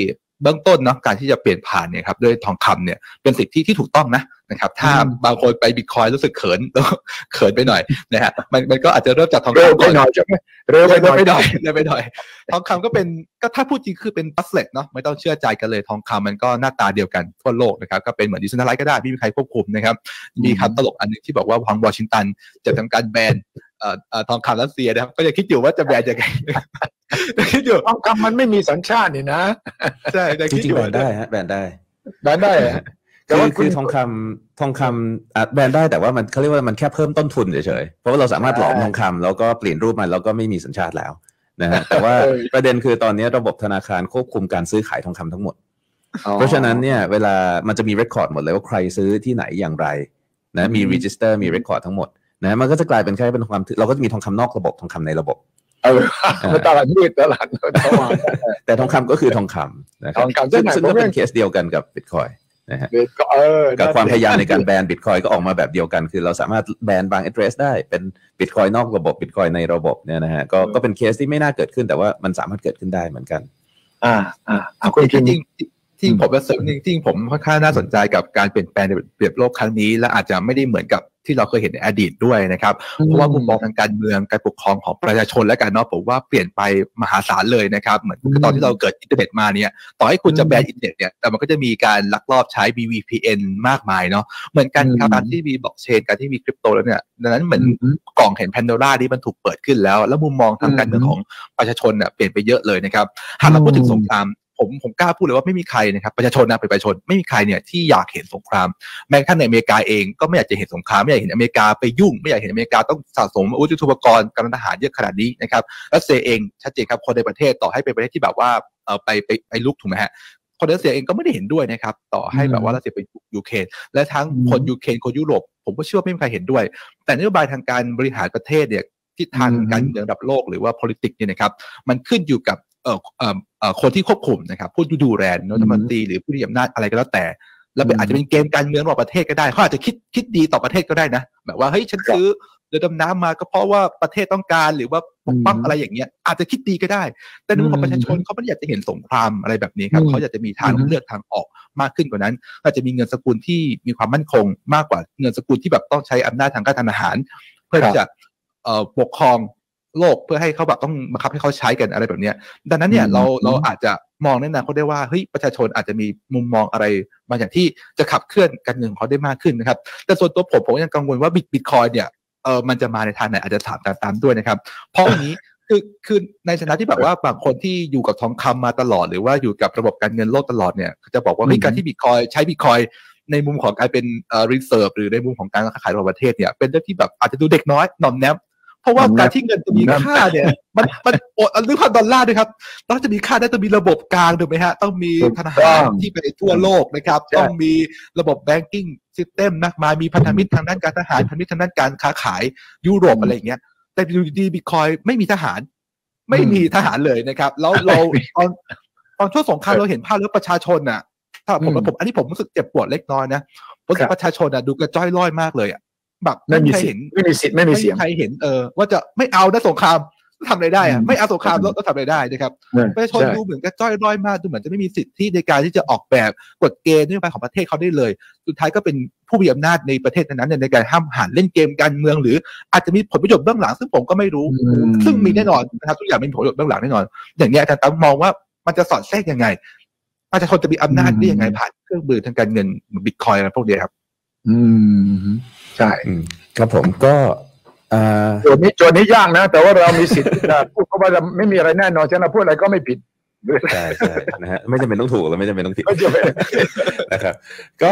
[SPEAKER 2] เบื้องต้นเนาะการที่จะเปลี่ยนผ่านเนี่ยครับด้วยทองคำเนี่ยเป็นสิ่งที่ที่ถูกต้องนะนะครับถ้าบางคนไปบิตคอยรู้สึกเขินเขินไปหน่อยนะฮะมันมันก็อาจจะเริ่มจากทองคำก่อนเร็วไปหน่อยใช่ไหมเร็วไปหน่อยเร็วไปหน่อยทองคำก็เป็นก็ถ้าพูดจริงคือเป็นบัสเลตเนาะไม่ต้องเชื่อใจกันเลยทองคำมันก็หน้าตาเดียวกันทั่วโลกนะครับก็เป็นเหมือนดิจิทัลไลท์ก็ได้ไม่มีใครควบคุมนะครับมีคำตลกอันนึงที่บอกว่าทางวอชิงตันจะทำการแบนเอ่อทองคำรัสเซียนะครับก็ยังคิดอยู่ว่าจะแบนยังไงคิดอยู่
[SPEAKER 1] ทองคำมันไม่มีสัญชาตินี่นะ
[SPEAKER 2] ใช่
[SPEAKER 3] จริงๆแบนได้ฮะแบนได้
[SPEAKER 1] แบนได้
[SPEAKER 3] แต่ว่าคือทองคำทองคำอ่ะแบนได้แต่ว่ามันเขาเรียกว่ามันแค่เพิ่มต้นทุนเฉยๆเพราะว่าเราสามารถหลอมทองคำแล้วก็เปลี่ยนรูปมันแล้วก็ไม่มีสัญชาติแล้วนะฮะแต่ว่าประเด็นคือตอนนี้ระบบธนาคารควบคุมการซื้อขายทองคำทั้งหมดเพราะฉะนั้นเนี่ยเวลามันจะมีเรคคอร์ดหมดเลยว่าใครซื้อที่ไหนอย่างไรนะมีรีจิสเตอร์มีเรคคอร์ดทั้งหมดนะมันก็จะกลายเป็นแค่เป็นทองคำเราก็จะมีทองคำนอกระบบทองคำในระบบ
[SPEAKER 1] เออตลาดมืดตลาด
[SPEAKER 3] แต่ทองคำก็คือทองคำนะครับซึ่งก็เป็นเคสเดียวกันกับบิตคอยนะฮะกับความพยายามในการแบนบิตคอยก็ออกมาแบบเดียวกันคือเราสามารถแบนบาง address ได้เป็นบิตคอยนอกระบบบิตคอยในระบบเนี่ยนะฮะก็ก็เป็นเคสที่ไม่น่าเกิดขึ้นแต่ว่ามันสามารถเกิดขึ้นได้เหมือนกัน
[SPEAKER 2] อ่าอ่าจริงจริงที่ผมว่าจริงจริงผมค่อนข้างน่าสนใจกับการเปลี่ยนแปลงในเปลี่ยนโลกครั้งนี้และอาจจะไม่ได้เหมือนกับที่เราเคยเห็นในอดีตด้วยนะครับเพราะว่ามุมมองทางการเมืองการปกครองของประชาชนและกันเนาะผมว่าเปลี่ยนไปมหาศาลเลยนะครับเหมือนตอนที่เราเกิดอินเทอร์เน็ตมาเนี่ยต่อให้คุณจะแบนอินเทอร์เน็ตเนี่ยแต่มันก็จะมีการลักลอบใช้ วี พี เอ็น มากมายเนาะเหมือนกันครับการที่มีบล็อกเชนการที่มีคริปโตแล้วเนี่ยดังนั้นเหมือนกล่องเห็นแพนโดร่าที่มันถูกเปิดขึ้นแล้วแล้วมุมมองทางการเมืองของประชาชนเนี่ยเปลี่ยนไปเยอะเลยนะครับหากเราพูดถึงสงครามผมผมกล้าพูดเลยว่าไม่มีใครนะครับประชาชนนะเป็นประชาชนไม่มีใครเนี่ยที่อยากเห็นสงครามแม้กระทั่งในอเมริกาเองก็ไม่อยากจะเห็นสงครามไม่อยากเห็นอเมริกาไปยุ่งไม่อยากเห็นอเมริกาต้องสะสมอาวุธยุทโธปกรณ์กำลังทหารเยอะขนาดนี้นะครับรัสเซียเองชัดเจนครับคนในประเทศต่อให้เป็นประเทศที่แบบว่าเออไปไปไปลุกถูกไหมฮะคนรัสเซียเองก็ไม่ได้เห็นด้วยนะครับต่อให้แบบว่ารัสเซียไปยูเครนและทั้งคนยูเครนคนยุโรปผมก็เชื่อว่าไม่มีใครเห็นด้วยแต่นโยบายทางการบริหารประเทศเนี่ยทิศทางการเมืองระดับโลกหรือว่า politics เนี่ยนะครับมันขึ้นอยู่กับเอ่อเอ่อเอ่อคนที่ควบคุมนะครับผู้ดูแลรัฐมนตรีหรือผู้มีอำนาจอะไรก็แล้วแต่แล้วอาจจะเป็นเกมการเมืองระหว่างประเทศก็ได้เขาอาจจะคิดคิดดีต่อประเทศก็ได้นะแบบว่าเฮ้ยฉันซื้อเรือดำน้ำมาก็เพราะว่าประเทศต้องการหรือว่าปกป้องอะไรอย่างเงี้ยอาจจะคิดดีก็ได้แต่ในมุมของประชาชนเขาไม่อยากจะเห็นสงครามอะไรแบบนี้ครับเขาอยากจะมีทางเลือกทางออกมากขึ้นกว่านั้นอาจจะมีเงินสกุลที่มีความมั่นคงมากกว่าเงินสกุลที่แบบต้องใช้อำนาจทางการทหารเพื่อที่จะเอ่อปกครองโลกเพื่อให้เขาแบบต้องบังคับให้เขาใช้กันอะไรแบบนี้ดังนั้นเนี่ยเราเราอาจจะมองในอนาคตได้ว่าเฮ้ยประชาชนอาจจะมีมุมมองอะไรบางอย่างที่จะขับเคลื่อนการเงินของเขาได้มากขึ้นนะครับแต่ส่วนตัวผมผมยังกังวลว่าบิตบิตคอยเนี่ยเออมันจะมาในทางไหนอาจจะถามตามตามด้วยนะครับเพราะวันนี้คือคือในฐานะที่แบบว่าบางคนที่อยู่กับทองคำมาตลอดหรือว่าอยู่กับระบบการเงินโลกตลอดเนี่ยจะบอกว่าเฮ้ยการที่บิตคอยใช้บิตคอยในมุมของการเป็นเอ่อรีเซิร์ฟหรือในมุมของการค้าขายระหว่างประเทศเนี่ยเป็นเรื่องที่แบบอาจจะดูเด็กน้อยหน่อมแนมเพราะว่าการที่เงินจะมีค่าเนี่ยมันมันโอดเรื่องพันดอลลาร์ด้วยครับต้องจะมีค่าได้ต้องมีระบบกลางถูกไหมฮะต้องมีธนาคารที่ไปทั่วโลกนะครับต้องมีระบบแบงกิ้งซิสเต็มมากมายมีพันธมิตรทางด้านการทหารพันธมิตรทางด้านการค้าขายยุโรปอะไรอย่างเงี้ยแต่อยู่ดีบิตคอยไม่มีทหารไม่มีทหารเลยนะครับแล้วเราตอนตอนช่วงสงครามเราเห็นภาพแล้วประชาชนน่ะถ้าผมผมอันนี้ผมรู้สึกเจ็บปวดเล็กน้อยนะเพราะประชาชนอ่ะดูกระจ้อยร่อยมากเลยอ่ะแบบไม่มีใครเห็น
[SPEAKER 1] ไม่มีสิทธิ์ไม่มีเสียง
[SPEAKER 2] ใครเห็นเออว่าจะไม่เอานะสงครามทำอะไรได้อะไม่เอาสงครามแล้วทำอะไรได้นะครับประชาชนดูเหมือนกระจ้อยร่อยมากดูเหมือนจะไม่มีสิทธิในการที่จะออกแบบกฎเกณฑ์นโยบายของประเทศเขาได้เลยสุดท้ายก็เป็นผู้มีอำนาจในประเทศนั้นในการห้ามหันเล่นเกมการเมืองหรืออาจจะมีผลประโยชน์เบื้องหลังซึ่งผมก็ไม่รู้ซึ่งมีแน่นอนนะครับทุกอย่างมีผลประโยชน์เบื้องหลังแน่นอนอย่างนี้อาจารย์ตั้งมองว่ามันจะสอดแทรกยังไงประชาชนจะมีอำนาจได้ยังไงผ่านเครื่องมือทางการเงินบิตคอยน์อะไรพวกนี้ครับ
[SPEAKER 1] อืมใช่
[SPEAKER 3] ครับผมก็
[SPEAKER 1] โจทย์นี้โจทย์นี้ยากนะแต่ว่าเรามีสิทธิ์จะพูดเพราะว่าไม่มีอะไรแน่นอนฉะนั้นพูดอะไรก็ไม่ผิด
[SPEAKER 3] ใช่ใช่นะฮะไม่จำเป็นต้องถูกแล้วไม่จำเป็นต้องผิดนะครับก็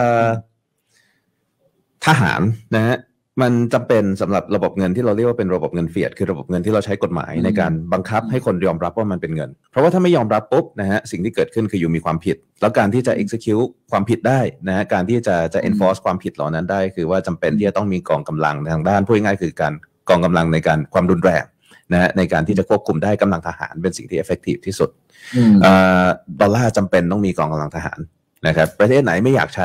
[SPEAKER 3] ทหารนะฮะมันจำเป็นสำหรับระบบเงินที่เราเรียกว่าเป็นระบบเงินเฟียดคือระบบเงินที่เราใช้กฎหมายในการบังคับให้คนยอมรับว่ามันเป็นเงินเพราะว่าถ้าไม่ยอมรับปุ๊บนะฮะสิ่งที่เกิดขึ้นคืออยู่มีความผิดแล้วการที่จะ execute ความผิดได้นะฮะการที่จะจะ enforce ความผิดเหล่านั้นได้คือว่าจำเป็นที่จะต้องมีกองกำลังทางด้านพูดง่ายๆคือการกองกำลังในการความรุนแรงนะฮะในการที่จะควบคุมได้กำลังทหารเป็นสิ่งที่ effective ที่สุดดอลลาร์จำเป็นต้องมีกองกำลังทหารนะครับประเทศไหนไม่อยากใช้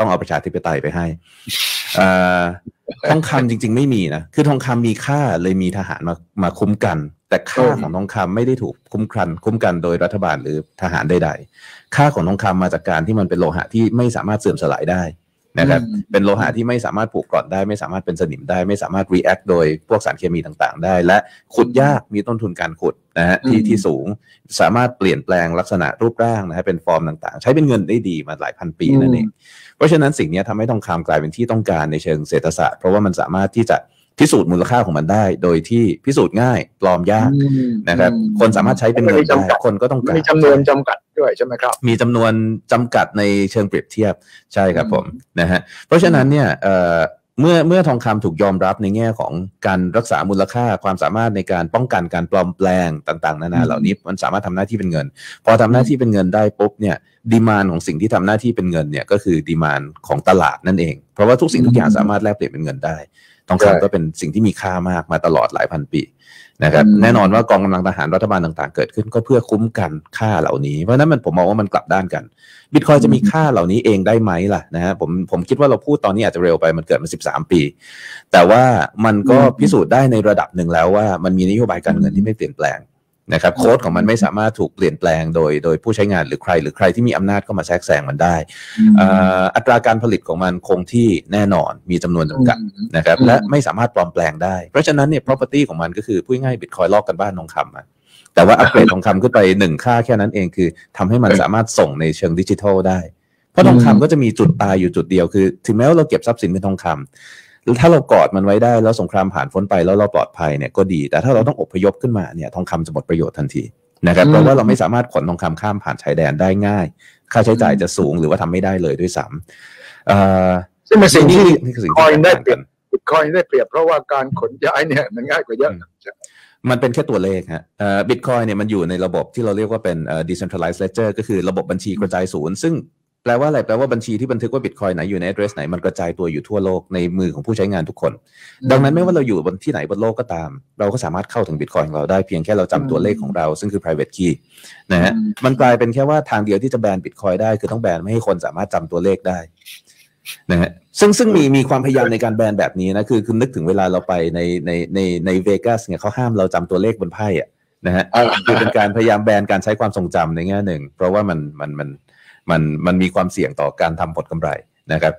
[SPEAKER 3] ต้องเอาประชาธิปไตยไปให้ทองคำจริงๆไม่มีนะคือทองคำมีค่าเลยมีทหารมามาคุ้มกันแต่ค่าของทองคำไม่ได้ถูกคุ้มครันคุ้มกันโดยรัฐบาลหรือทหารใดๆค่าของทองคำมาจากการที่มันเป็นโลหะที่ไม่สามารถเสื่อมสลายได้นะครับเป็นโลหะที่ไม่สามารถผูกกร่อนได้ไม่สามารถเป็นสนิมได้ไม่สามารถ react โดยพวกสารเคมีต่างๆได้และขุดยากมีต้นทุนการขุดนะฮะที่ที่สูงสามารถเปลี่ยนแปลงลักษณะรูปร่างนะฮะเป็นฟอร์มต่างๆใช้เป็นเงินได้ดีมาหลายพันปีนั่นเองเพราะฉะนั้นสิ่งนี้ทำให้ทองคำกลายเป็นที่ต้องการในเชิงเศรษฐศาสตร์เพราะว่ามันสามารถที่จะพิสูจน์มูลค่าของมันได้โดยที่พิสูจน์ง่ายปลอมยากนะครับคนสามารถใช้เป็นเงินได้คนก็ต้องการ
[SPEAKER 1] มีจำนวนจำกัดด้วยใช่ไหมครับ
[SPEAKER 3] มีจำนวนจำกัดในเชิงเปรียบเทียบใช่ครับผมนะฮะเพราะฉะนั้นเนี่ยเอ่อเมื่อเมื่อทองคำถูกยอมรับในแง่ของการรักษามูลค่าความสามารถในการป้องกันการปลอมแปลงต่างๆนานาเหล่านี้มันสามารถทำหน้าที่เป็นเงินพอทำหน้าที่เป็นเงินได้ปุ๊บเนี่ยดีมานด์ของสิ่งที่ทำหน้าที่เป็นเงินเนี่ยก็คือดีมานด์ของตลาดนั่นเองเพราะว่าทุกสิ่งทุกอย่างสามารถแลกเปลี่ยนเป็นเงินได้ทองคำก็เป็นสิ่งที่มีค่ามากมาตลอดหลายพันปีนะครับแน่นอนว่ากองกำลังทหารรัฐบาลต่างๆเกิดขึ้นก็เพื่อคุ้มกันค่าเหล่านี้เพราะนั้นมันผมมองว่ามันกลับด้านกันบิตคอยจะมีค่าเหล่านี้เองได้ไหมล่ะนะฮะผมผมคิดว่าเราพูดตอนนี้อาจจะเร็วไปมันเกิดมาสิบสามปีแต่ว่ามันก็พิสูจน์ได้ในระดับหนึ่งแล้วว่ามันมีนโยบายการเงินที่ไม่เปลี่ยนแปลงนะครับโค้ดของมันไม่สามารถถูกเปลี่ยนแปลงโดยโดยผู้ใช้งานหรือใครหรือใครที่มีอำนาจเข้ามาแทรกแซงมันได้อัตราการผลิตของมันคงที่แน่นอนมีจำนวนจำกัดนะครับและไม่สามารถปลอมแปลงได้เพราะฉะนั้นเนี่ย property ของมันก็คือพูดง่ายบิตคอยลอกกันบ้านทองคำมาแต่ว่าอัปเกรดทองคำขึ้นไปหนึ่งค่าแค่นั้นเองคือทำให้มันสามารถส่งในเชิงดิจิทัลได้เพราะทองคำก็จะมีจุดตายอยู่จุดเดียวคือถึงแม้ว่าเราเก็บทรัพย์สินเป็นทองคำถ้าเรากอดมันไว้ได้แล้วสงครามผ่านพ้นไปแล้วเราปลอดภัยเนี่ยก็ดีแต่ถ้าเราต้องอพยพขึ้นมาเนี่ยทองคำจะหมดประโยชน์ทันทีนะครับเพราะว่าเราไม่สามารถขนทองคำข้ามผ่านชายแดนได้ง่ายค่าใช้จ่ายจะสูงหรือว่าทำไม่ได้เลยด้วยซ้ำ
[SPEAKER 1] ซึ่งเป็นสิ่งที่คอยได้เปรียบคอยได้เปรียบเพราะว่าการขนย้ายเนี่ยมันง่ายกว่าเยอะ
[SPEAKER 3] มันเป็นแค่ตัวเลขฮะบิตคอยเนี่ยมันอยู่ในระบบที่เราเรียกว่าเป็น decentralized ledger ก็คือระบบบัญชีกระจายศูนย์ซึ่งแปลว่าอะไรแปลว่าบัญชีที่บันทึกว่าบิตคอยไหนอยู่ใน address ไหนมันกระจายตัวอยู่ทั่วโลกในมือของผู้ใช้งานทุกคนดังนั้นไม่ว่าเราอยู่บนที่ไหนบนโลกก็ตามเราก็สามารถเข้าถึงบิตคอยของเราได้เพียงแค่เราจำตัวเลขของเราซึ่งคือ private key นะฮะมันกลายเป็นแค่ว่าทางเดียวที่จะแบนบิตคอยได้คือต้องแบนไม่ให้คนสามารถจำตัวเลขได้นะฮะซึ่งซึ่งมีมีความพยายามในการแบนแบบนี้นะคือคือนึกถึงเวลาเราไปในในในในเวกัสเนี่ยเขาห้ามเราจำตัวเลขบนไพ่อะนะฮะคือเป็นการพยายามแบนการใช้ความทรงจำในแง่หนึ่งเพราะว่ามันมันมันมันมันมีความเสี่ยงต่อการทำผลกำไรนะครับ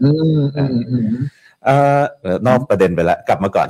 [SPEAKER 3] นอกประเด็นไปแล้วกลับมาก่อน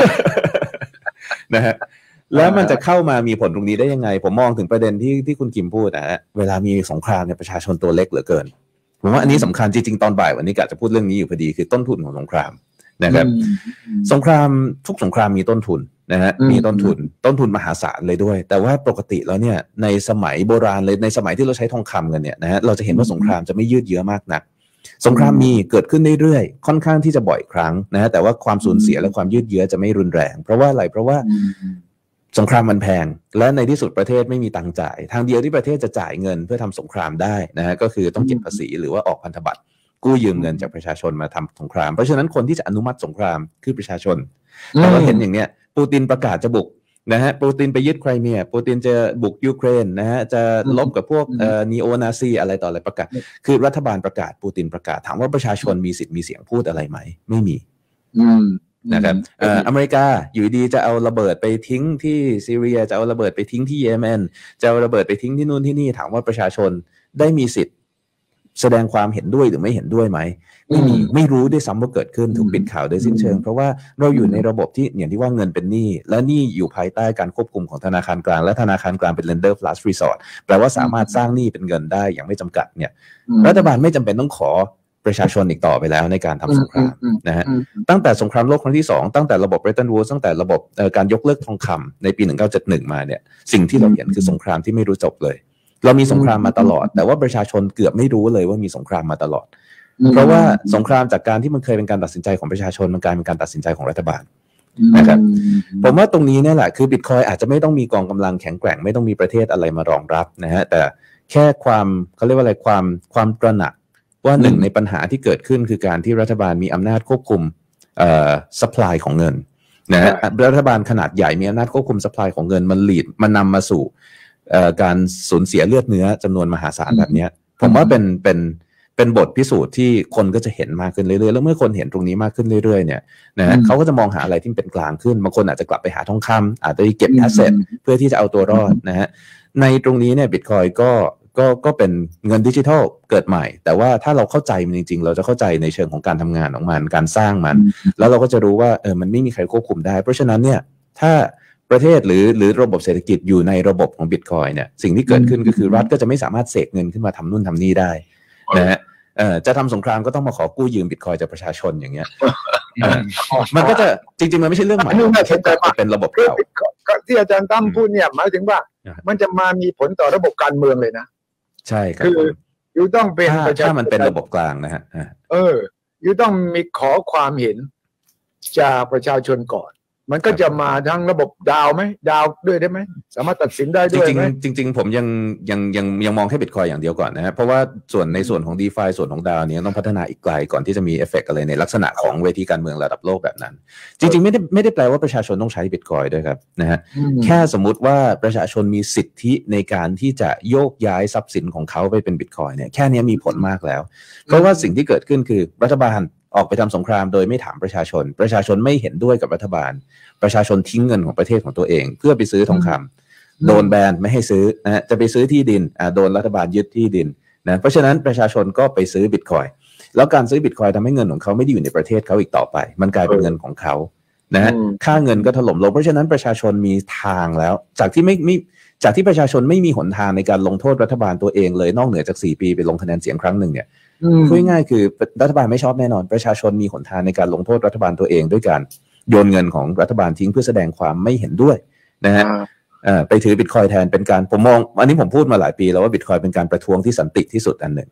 [SPEAKER 3] นะฮะแล้วมันจะเข้ามามีผลตรงนี้ได้ยังไงผมมองถึงประเด็นที่ที่คุณกิมพูดนะฮะเวลามีสงครามเนี่ยประชาชนตัวเล็กเหลือเกินผมว่าอันนี้สำคัญจริงๆตอนบ่ายวันนี้กะจะพูดเรื่องนี้อยู่พอดีคือต้นทุนของสงครามนะครับสงครามทุกสงครามมีต้นทุนนะฮะมีต้นทุนต้นทุนมหาศาลเลยด้วยแต่ว่าปกติแล้วเนี่ยในสมัยโบราณเลยในสมัยที่เราใช้ทองคำกันเนี่ยนะฮะเราจะเห็นว่าสงครามจะไม่ยืดเยื้อมากนักสงครามมีเกิดขึ้นเรื่อยๆค่อนข้างที่จะบ่อยครั้งนะฮะแต่ว่าความสูญเสียและความยืดเยื้อจะไม่รุนแรงเพราะว่าอะไรเพราะว่าสงครามมันแพงและในที่สุดประเทศไม่มีตังค์จ่ายทางเดียวที่ประเทศจะจ่ายเงินเพื่อทำสงครามได้นะฮะก็คือต้องเก็บภาษีหรือว่าออกพันธบัตรกู้ยืมเงินจากประชาชนมาทำสงครามเพราะฉะนั้นคนที่จะอนุมัติสงครามคือประชาชนแต่ว่าเห็นอย่างเนี้ยปูตินประกาศจะบุกนะฮะปูตินไปยึดไครเมียปูตินจะบุกยูเครนนะฮะจะลบกับพวกเอ่อนีโอนาซีอะไรต่ออะไรประกาศคือรัฐบาลประกาศปูตินประกาศถามว่าประชาชนมีสิทธิ์มีเสียงพูดอะไรไหมไม่มีนะครับเอ่ออเมริกาอยู่ดีจะเอาระเบิดไปทิ้งที่ซีเรียจะเอาระเบิดไปทิ้งที่เยเมนจะเอาระเบิดไปทิ้งที่นู่นที่นี่ถามว่าประชาชนได้มีสิทธิ์แสดงความเห็นด้วยหรือไม่เห็นด้วยไหมไม่มีไม่รู้ด้วยซ้ำว่าเกิดขึ้นถูกปิดข่าวโดยสิ้นเชิงเพราะว่าเราอยู่ในระบบที่อย่างที่ว่าเงินเป็นหนี้และหนี้อยู่ภายใต้การควบคุมของธนาคารกลางและธนาคารกลางเป็น lender of last resort แปลว่าสามารถสร้างหนี้เป็นเงินได้อย่างไม่จำกัดเนี่ยรัฐบาลไม่จำเป็นต้องขอประชาชนอีกต่อไปแล้วในการทำสงครามนะฮะตั้งแต่สงครามโลกครั้งที่สองตั้งแต่ระบบ Bretton Woods ตั้งแต่ระบบการยกเลิกทองคำในปีหนึ่งพันเก้าร้อยเจ็ดสิบเอ็ดมาเนี่ยสิ่งที่เราเห็นคือสงครามที่ไม่รู้จบเลยเรามีสงครามมาตลอดแต่ว่าประชาชนเกือบไม่รู้เลยว่ามีสงครามมาตลอดเพราะว่าสงครามจากการที่มันเคยเป็นการตัดสินใจของประชาชนมันกลายเป็นการตัดสินใจของรัฐบาลนะครับผมว่าตรงนี้เนี่ยแหละคือ Bitcoin อาจจะไม่ต้องมีกองกำลังแข็งแกร่งไม่ต้องมีประเทศอะไรมารองรับนะฮะแต่แค่ความเขาเรียกว่าอะไรความความตระหนักว่าหนึ่งในปัญหาที่เกิดขึ้นคือการที่รัฐบาลมีอำนาจควบคุมเอ่อ supply ของเงินนะฮะรัฐบาลขนาดใหญ่มีอำนาจควบคุม supply ของเงินมัน lead มันนำมาสู่การสูญเสียเลือดเนื้อจำนวนมหาศาลแบบนี้ผมว่าเป็นเป็นเป็นบทพิสูจน์ที่คนก็จะเห็นมากขึ้นเรื่อยๆแล้วเมื่อคนเห็นตรงนี้มากขึ้นเรื่อยๆเนี่ยนะฮะเขาก็จะมองหาอะไรที่เป็นกลางขึ้นบางคนอาจจะกลับไปหาทองคำอาจจะเก็บแอสเซทเพื่อที่จะเอาตัวรอดนะฮะในตรงนี้เนี่ย Bitcoin ก็ก็ก็เป็นเงินดิจิทัลเกิดใหม่แต่ว่าถ้าเราเข้าใจมันจริงๆเราจะเข้าใจในเชิงของการทำงานของมันการสร้างมันแล้วเราก็จะรู้ว่าเออมันไม่มีใครควบคุมได้เพราะฉะนั้นเนี่ยถ้าประเทศหรือหรือระบบเศรษฐกิจอยู่ในระบบของ Bitcoin เนี่ยสิ่งที่เกิดขึ้นก็คือรัฐก็จะไม่สามารถเสกเงินขึ้นมาทำนู่นทำนี่ได้นะฮะเอ่อจะทำสงครามก็ต้องมาขอกู้ยืม Bitcoin จากประชาชนอย่างเงี้ยมันก็จะจริงๆมันไม่ใช่เรื่องใหม่เป็นระบบเก่า
[SPEAKER 1] ที่อาจารย์ตั้มพูดเนี่ยหมายถึงว่ามันจะมามีผลต่อระบบการเมืองเลยนะ
[SPEAKER 3] ใช่ครับ
[SPEAKER 1] คืออยู่ต้องเป็นประชาชน
[SPEAKER 3] ถ้ามันเป็นระบบกลางนะฮะ
[SPEAKER 1] เอออยู่ต้องมีขอความเห็นจากประชาชนก่อนมันก็จะมาทั้งระบบดาวไหมดาวด้วยได้ไหมสามารถตัดสินได้ด้วยไหม
[SPEAKER 3] จริงๆจริงๆผมยังยังยังยังมองแค่ Bitcoin อย่างเดียวก่อนนะฮะเพราะว่าส่วนในส่วนของ DeFi ส่วนของดาวนี้ต้องพัฒนาอีกไกลก่อนที่จะมีเอฟเฟกต์อะไรในลักษณะของเวทีการเมืองระดับโลกแบบนั้นจริงๆไม่ได้ไม่ได้แปลว่าประชาชนต้องใช้ Bitcoin ด้วยครับนะฮะแค่สมมุติว่าประชาชนมีสิทธิในการที่จะโยกย้ายทรัพย์สินของเขาไปเป็น Bitcoin เนี่ยแค่นี้มีผลมากแล้วเพราะว่าสิ่งที่เกิดขึ้นคือรัฐบาลออกไปทำสงครามโดยไม่ถามประชาชนประชาชนไม่เห็นด้วยกับรัฐบาลประชาชนทิ้งเงินของประเทศของตัวเองเพื่อไปซื้อทองคำโดนแบนไม่ให้ซื้อนะฮะจะไปซื้อที่ดินอ่าโดนรัฐบาลยึดที่ดินนะเพราะฉะนั้นประชาชนก็ไปซื้อ Bitcoin แล้วการซื้อ Bitcoin ทำให้เงินของเขาไม่ได้อยู่ในประเทศเขาอีกต่อไปมันกลายเป็นเงินของเขานะฮะค่าเงินก็ถล่มลงเพราะฉะนั้นประชาชนมีทางแล้วจากที่ไม่ไม่จากที่ประชาชนไม่มีหนทางในการลงโทษรัฐบาลตัวเองเลยนอกเหนือจากสี่ปีไปลงคะแนนเสียงครั้งหนึ่งเนี่ยพูดง่ายๆคือรัฐบาลไม่ชอบแน่นอนประชาชนมีหนทางในการลงโทษรัฐบาลตัวเองด้วยการโยนเงินของรัฐบาลทิ้งเพื่อแสดงความไม่เห็นด้วยนะฮะไปถือ Bitcoin แทนเป็นการผมมองอันนี้ผมพูดมาหลายปีแล้วว่า Bitcoin เป็นการประท้วงที่สันติที่สุดอันหนึ่ง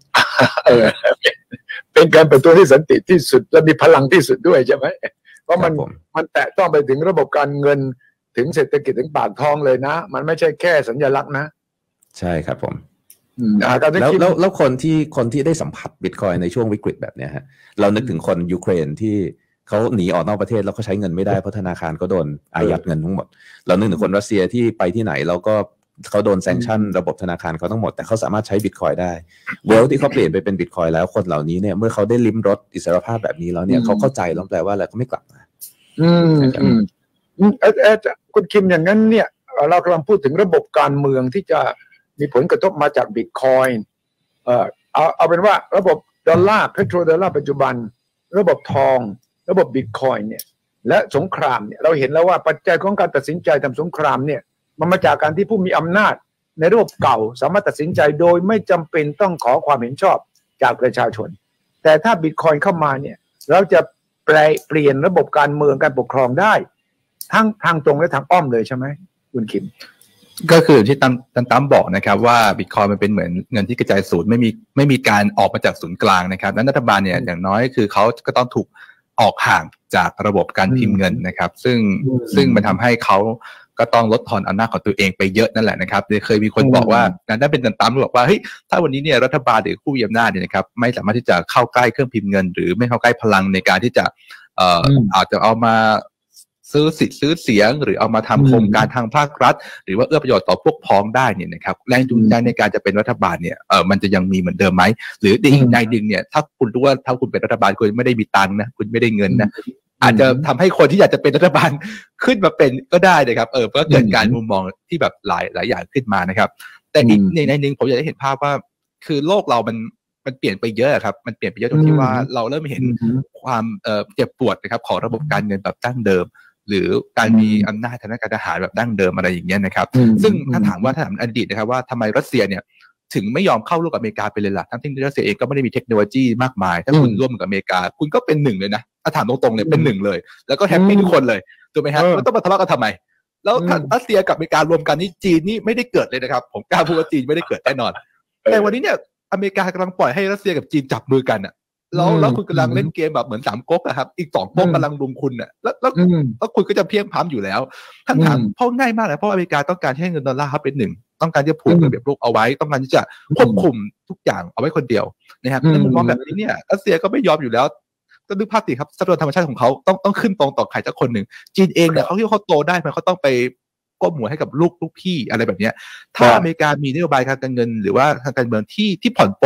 [SPEAKER 1] เป็นการประท้วงที่สันติที่สุดและมีพลังที่สุดด้วยใช่ไหมเพราะมันมันแตะต้องไปถึงระบบการเงินถึงเศรษฐกิจถึงปากท้องเลยนะมันไม่ใช่แค่สัญลักษณ์นะ
[SPEAKER 3] ใช่ครับผมแล้วแล้วแล้วคนที่คนที่ได้สัมผัส Bitcoin ในช่วงวิกฤตแบบนี้ฮะเรานึกถึงคนยูเครนที่เขาหนีออกนอกประเทศแล้วเขาใช้เงินไม่ได้เพราะธนาคารก็โดนอายัดเงินทั้งหมดเรานึกถึงคนรัสเซียที่ไปที่ไหนแล้วก็เขาโดนแซงชั่นระบบธนาคารเขาทั้งหมดแต่เขาสามารถใช้ Bitcoin ได้เวลที่เขาเปลี่ยนไปเป็น Bitcoin แล้วคนเหล่านี้เนี่ยเมื่อเขาได้ลิ้มรสอิสรภาพแบบนี้แล้วเนี่ยเขาเข้าใจแล้วแปลว่าอะไรเขาไม่กลับมา
[SPEAKER 1] อืมอืมเออเออคุณคิมอย่างนั้นเนี่ยเรากำลังพูดถึงระบบการเมืองที่จะมีผลกระทบมาจาก Bitcoin เอ่อเอาเอาเป็นว่าระบบดอลลาร์เพโตรดอลลาร์ปัจจุบันระบบทองระบบ Bitcoin เนี่ยและสงครามเนี่ยเราเห็นแล้วว่าปัจจัยของการตัดสินใจทำสงครามเนี่ยมันมาจากการที่ผู้มีอำนาจในระบบเก่าสามารถตัดสินใจโดยไม่จำเป็นต้องขอความเห็นชอบจากประชาชนแต่ถ้า Bitcoin เข้ามาเนี่ยเราจะแปลเปลี่ยนระบบการเมืองการปกครองได้ทั้งทางตรงและทางอ้อมเลยใช่ไหมคุณคิม
[SPEAKER 2] ก็คือที่ตั้มตั้มบอกนะครับว่า Bitcoin มันเป็นเหมือนเงินที่กระจายศูนย์ไม่มีไม่มีการออกมาจากศูนย์กลางนะครับนั้นรัฐบาลเนี่ยอย่างน้อยคือเขาก็ต้องถูกออกห่างจากระบบการพิมพ์เงินนะครับซึ่งซึ่งมันทำให้เขาก็ต้องลดทอนอำนาจของตัวเองไปเยอะนั่นแหละนะครับเคยมีคนบอกว่านั่นเป็นตั้มบอกว่าเฮ้ยถ้าวันนี้เนี่ยรัฐบาลหรือผู้มีอำนาจเนี่ยนะครับไม่สามารถที่จะเข้าใกล้เครื่องพิมพ์เงินหรือไม่เข้าใกล้พลังในการที่จะเอ่ออาจจะเอามาซื้อสิทธิ์ซื้อเสียงหรือเอามาทำโครงการทางภาครัฐหรือว่าเอื้อประโยชน์ต่อพวกพ้องได้เนี่ยนะครับแรงจูงใจในการจะเป็นรัฐบาลเนี่ยเออมันจะยังมีเหมือนเดิมไหมหรืออีกในดึงเนี่ยถ้าคุณรู้ว่าถ้าคุณเป็นรัฐบาลคุณไม่ได้มีตังค์นะคุณไม่ได้เงินนะอาจจะทำให้คนที่อยากจะเป็นรัฐบาลขึ้นมาเป็นก็ได้นะครับเออเพื่อเกิดการมุมมองที่แบบหลายหลายอย่างขึ้นมานะครับแต่อีกในในหนึ่งผมอยากให้เห็นภาพว่าคือโลกเรามันมันเปลี่ยนไปเยอะครับมันเปลี่ยนไปเยอะตรงที่ว่าเราเริ่มเห็นความเอ่อเจ็บปวดนะครับของระบบการเงินแบบดั้งเดิมหรือการมีอำนาจทางการทหารแบบดั้งเดิมอะไรอย่างเงี้ยนะครับซึ่งถ้าถามว่าถ้าถามอดีตนะครับว่าทำไมรัสเซียเนี่ยถึงไม่ยอมเข้าร่วมกับอเมริกาไปเลยล่ะทั้งที่รัสเซียเองก็ไม่ได้มีเทคโนโลยีมากมายถ้าคุณร่วมกับอเมริกาคุณก็เป็นหนึ่งเลยนะถ้าถามตรงๆเลยเป็นหนึ่งเลยแล้วก็แฮปปี้ทุกคนเลยถูกไหมครับแล้วต้องมาทะเลาะกันทำไมแล้วถ้ารัสเซียกับอเมริการวมกันนี่จีนนี่ไม่ได้เกิดเลยนะครับผมกล้าพูดว่าจีนไม่ได้เกิดแน่นอนแต่วันนี้เนี่ยอเมริกากำลังปล่อยให้รัสเซียกับจีนจับมือกันอ่ะแล้วแล้วคุณกำลังเล่นเกมแบบเหมือนสามก๊กอะครับอีกสองก๊กกำลังรุมคุณอ่ะแล้วแล้วแล้วคุณก็จะเพี้ยงพล้ำอยู่แล้วท่านถามเพราะง่ายมากเลยเพราะอเมริกาต้องการให้เงินดอลลาร์เป็นหนึ่งต้องการจะผูกระเบียบโลกเอาไว้ต้องการที่จะควบคุมทุกอย่างเอาไว้คนเดียวนะครับในมุมมองแบบนี้เนี่ยรัสเซียก็ไม่ยอมอยู่แล้วก็ดูภาพสิครับทรัพยากรธรรมชาติของเขาต้องต้องขึ้นตรงต่อใครสักคนหนึ่งจีนเองเนี่ยเขาที่เขาโตได้มันเขาต้องไปก้มหัวให้กับลูกลูกพี่อะไรแบบนี้ถ้าอเมริกามีนโยบายทางการเงินหรือว่าทางการเมืองที่ที่ผ่อนปลน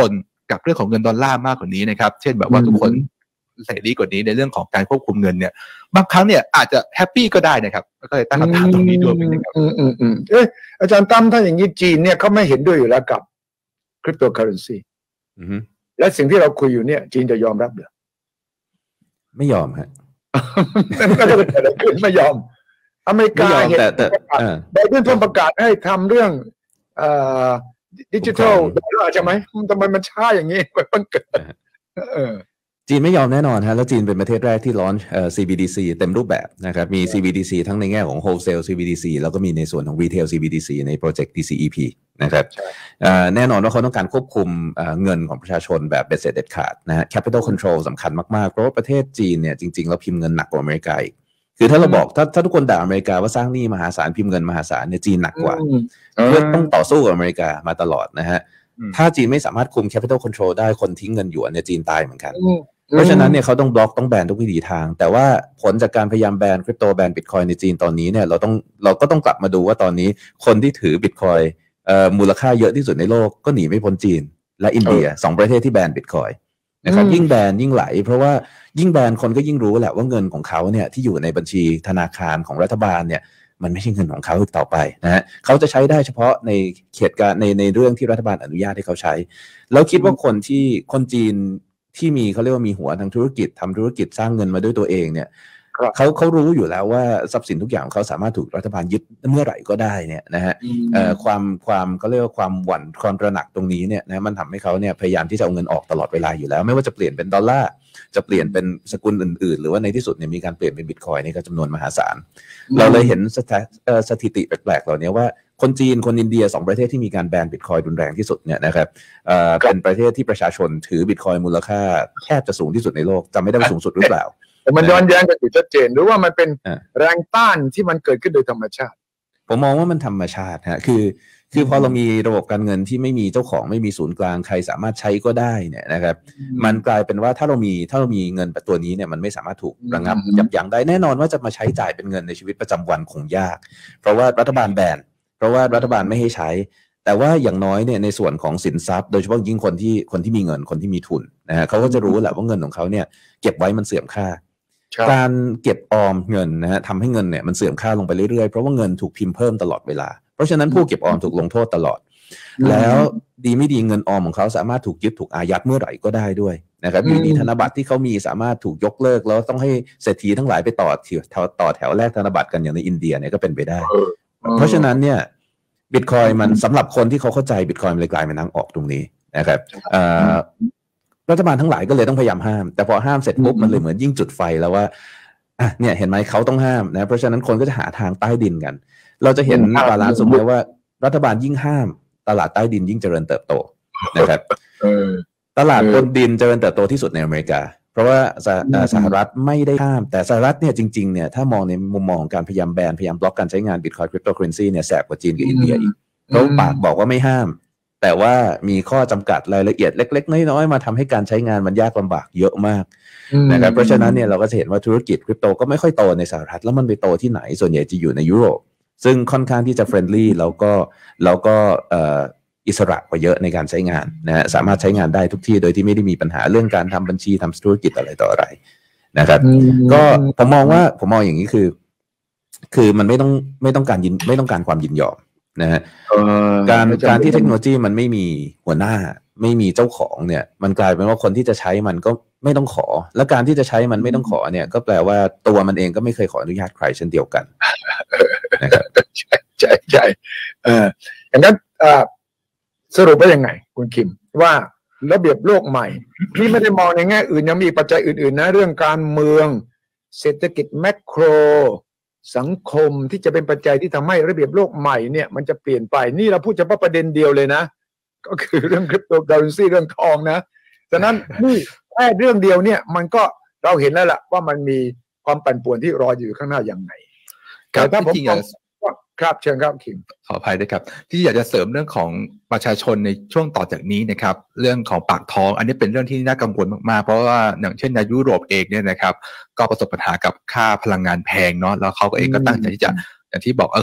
[SPEAKER 2] กับเรื่องของเงินดอลลาร์มากกว่านี้นะครับเช่นแบบว่าทุกคนเสรีกว่านี้ในเรื่องของการควบคุมเงินเนี่ยบางครั้งเนี่ยอาจจะแฮปปี้ก็ได้นะครับก็เลยตั้งคำถามตรงนี้ด้วยนะครับ
[SPEAKER 1] อืมอืมอืมเอออาจารย์ตั้มถ้าอย่างนี้จีนเนี่ยเขาไม่เห็นด้วยอยู่แล้วกับคริปโตเคอเรนซีและสิ่งที่เราคุยอยู่เนี่ยจีนจะยอมรับหรือ
[SPEAKER 3] ไม่ยอมฮะ
[SPEAKER 1] ก็จะเกิดอะไรขึ้นไม่ยอมอเมริกาเห็นไบเดนเพิ่งประกาศให้ทำเรื่องเอ่อดิจิทัลดอลลาร์ใช่ไหมทำไมมันช้าอย่างนี้มันเกิด
[SPEAKER 3] จีนไม่ยอมแน่นอนฮะแล้วจีนเป็นประเทศแรกที่ลอนช์เอ่อ ซี บี ดี ซี เต็มรูปแบบนะครับมี ซี บี ดี ซี ทั้งในแง่ของ Wholesale ซี บี ดี ซี แล้วก็มีในส่วนของ Retail ซี บี ดี ซี ในโปรเจกต์ ดี ซี อี พี นะครับแน่นอนว่าเขาต้องการควบคุมเงินของประชาชนแบบเบ็ดเสร็จเด็ดขาดนะฮะ Capital Control สำคัญมากๆเพราะว่าประเทศจีนเนี่ยจริงๆแล้วพิมพ์เงินหนักกว่าอเมริกาอีกคือถ้าเราบอกถ้าถ้าทุกคนด่าอเมริกาว่าสร้างหนี้มหาศาลพิมพ์เงินมหาศาลเนี่ยจีนหนักกว่าเพื่อต้องต่อสู้กับอเมริกามาตลอดนะฮะถ้าจีนไม่สามารถคุม Capital Control ได้คนทิ้งเงินหยวนเนี่ยจีนตายเหมือนกันเพราะฉะนั้นเนี่ยเขาต้องบล็อกต้องแบนทุกวิถีทางแต่ว่าผลจากการพยายามแบนคริปโตแบนบิตคอยในจีนตอนนี้เนี่ยเราต้องเราก็ต้องกลับมาดูว่าตอนนี้คนที่ถือบิตคอยเอ่อมูลค่าเยอะที่สุดในโลกก็หนีไม่พ้นจีนและอินเดียสองประเทศที่แบนบิตคอยนะครับยิ่งแบนยิ่งไหลเพราะว่ายิ่งแบนคนก็ยิ่งรู้แหละว่าเงินของเขาเนี่ยที่อยู่ในบัญชีธนาคารของรัฐบาลเนี่ยมันไม่ใช่เงินของเขาอีกต่อไปนะฮะเขาจะใช้ได้เฉพาะในเขตการในในเรื่องที่รัฐบาลอนุญาตให้เขาใช้แล้วคิดว่าคนที่คนจีนที่มีเขาเรียกว่ามีหัวทางธุรกิจทำธุรกิจสร้างเงินมาด้วยตัวเองเนี่ยเขาเขารู้อยู่แล้วว่าทรัพย์สินทุกอย่างเขาสามารถถูกรัฐบาลยึดเมื่อไหร่ก็ได้เนี่ยนะฮะความความเขาเรียกว่าความหวั่นความตระหนักตรงนี้เนี่ยนะมันทำให้เขาเนี่ยพยายามที่จะเอาเงินออกตลอดเวลาอยู่แล้วไม่ว่าจะเปลี่ยนเป็นดอลลาร์จะเปลี่ยนเป็นสกุลอื่นๆหรือว่าในที่สุดเนี่ยมีการเปลี่ยนเป็นบิตคอยน์นี่ก็จำนวนมหาศาลเราเลยเห็นสถิติแปลกๆเหล่านี้ว่าคนจีนคนอินเดียสองประเทศที่มีการแบนบิตคอยน์รุนแรงที่สุดเนี่ยนะครับเอ่อเป็นประเทศที่ประชาชนถือบิตคอยน์มูลค่าแทบจะสูงที่สุดในโลกจำไม่ได้ว่าสูงสุดหรือเปล่า
[SPEAKER 1] แต่มันย้อนแย้งกันอยู่ชัดเจนหรือว่ามันเป็นแรงต้านที่มันเกิดขึ้นโดยธรรมชาติ
[SPEAKER 3] ผมมองว่ามันธรรมชาติฮะคือคือพอเรามีระบบการเงินที่ไม่มีเจ้าของไม่มีศูนย์กลางใครสามารถใช้ก็ได้เนี่ยนะครับมันกลายเป็นว่าถ้าเรามีถ้าเรามีเงินแบบตัวนี้เนี่ยมันไม่สามารถถูกระงับยับยั้งได้แน่นอนว่าจะมาใช้จ่ายเป็นเงินในชีวิตประจำวันคงยากเพราะว่ารัฐบาลแบนเพราะว่ารัฐบาลไม่ให้ใช้แต่ว่าอย่างน้อยเนี่ยในส่วนของสินทรัพย์โดยเฉพาะยิ่งคนที่คนที่มีเงินคนที่มีทุนนะฮะเขาก็จะรู้แหละว่าเงินของเขาเนี่ยเก็บไว้มันเสื่อมค่าการเก็บออมเงินนะฮะทำให้เงินเนี่ยมันเสื่อมค่าลงไปเรื่อยๆเพราะว่าเงินถูกพิมพ์เพิ่มตลอดเวลาเพราะฉะนั้นผู้เก็บออมถูกลงโทษตลอดแล้วดีไม่ดีเงินออมของเขาสามารถถูกยึดถูกอายัดเมื่อไหร่ก็ได้ด้วยนะครับอยู่ดีธนบัตรที่เขามีสามารถถูกยกเลิกแล้วต้องให้เศรษฐีทั้งหลายไปต่อแถวต่อแถวแลกธนบัตรกันอย่างในอินเดียเนี่ยก็เป็นไปได้เพราะฉะนั้นเนี่ยบิตคอยมันสำหรับคนที่เขาเข้าใจบิตคอยมันเลยกลายเป็นทางออกตรงนี้นะครับรัฐบาลทั้งหลายก็เลยต้องพยายามห้ามแต่พอห้ามเสร็จปุ๊บมันเลยเหมือนยิ่งจุดไฟแล้วว่าอ่ะเนี่ยเห็นไหมเขาต้องห้ามนะเพราะฉะนั้นคนก็จะหาทางใต้ดินกันเราจะเห็นบาลานซ์สมมติว่ารัฐบาลยิ่งห้ามตลาดใต้ดินยิ่งเจริญเติบโตนะครับตลาดบนดินเจริญเติบโตที่สุดในอเมริกาเพราะว่าสหรัฐไม่ได้ห้ามแต่สหรัฐเนี่ยจริงๆเนี่ยถ้ามองในมุมมองของการพยายามแบนพยายามบล็อกการใช้งานบิตคอยน์คริปโตเคอเรนซีเนี่ยแสบกว่าจีนกับอินเดียอีกเขาปากบอกว่าไม่ห้ามแต่ว่ามีข้อจำกัดรายละเอียดเล็กๆน้อยๆมาทำให้การใช้งานมันยากลำบากเยอะมากนะครับเพราะฉะนั้นเนี่ยเราก็จะเห็นว่าธุรกิจคริปโตก็ไม่ค่อยโตในสหรัฐแล้วมันไปโตที่ไหนส่วนใหญ่จะอยู่ในยุโรปซึ่งค่อนข้างที่จะเฟรนลี่แล้วก็แล้วก็อิสระกว่าเยอะในการใช้งานนะฮะสามารถใช้งานได้ทุกที่โดยที่ไม่ได้มีปัญหาเรื่องการทำบัญชีทำธุรกิจอะไรต่ออะไรนะครับก็ผมมองว่าผมมองอย่างนี้คือคือมันไม่ต้องไม่ต้องการยินไม่ต้องการความยินยอมนะฮะการการที่เทคโนโลยีมันไม่มีหัวหน้าไม่มีเจ้าของเนี่ยมันกลายเป็นว่าคนที่จะใช้มันก็ไม่ต้องขอและการที่จะใช้มันไม่ต้องขอเนี่ยก็แปลว่าตัวมันเองก็ไม่เคยขออนุญาตใครเช่นเดียวกันนะครับ
[SPEAKER 1] ใช่ใช่ใช่เอออย่างนั้นสรุปว่ายังไงคุณคิมว่าระเบียบโลกใหม่นี่ไม่ได้มองในแง่อื่นยังมีปัจจัยอื่นๆนะเรื่องการเมืองเศรษฐกิจแมคโครสังคมที่จะเป็นปัจจัยที่ทำให้ระเบียบโลกใหม่เนี่ยมันจะเปลี่ยนไปนี่เราพูดเฉพาะประเด็นเดียวเลยนะก็คือเรื่องคริปโตเคอเรนซีเรื่องทองนะฉะนั้นนี่แค่เรื่องเดียวเนี่ยมันก็เราเห็นแล้วล่ะว่ามันมีความปั่นป่วนที่รออยู่ข้างหน้าอย่างไรแต่ถ้าผมครับเชิญครับคิม
[SPEAKER 2] ขออภัยด้วยครับที่อยากจะเสริมเรื่องของประชาชนในช่วงต่อจากนี้นะครับเรื่องของปากท้องอันนี้เป็นเรื่องที่น่ากังวลมากๆเพราะว่าอย่างเช่นในยุโรปเองเนี่ยนะครับก็ประสบปัญหากับค่าพลังงานแพงเนาะแล้วเขาเองก็ตั้งใจที่จะอย่างที่บอกก็คือ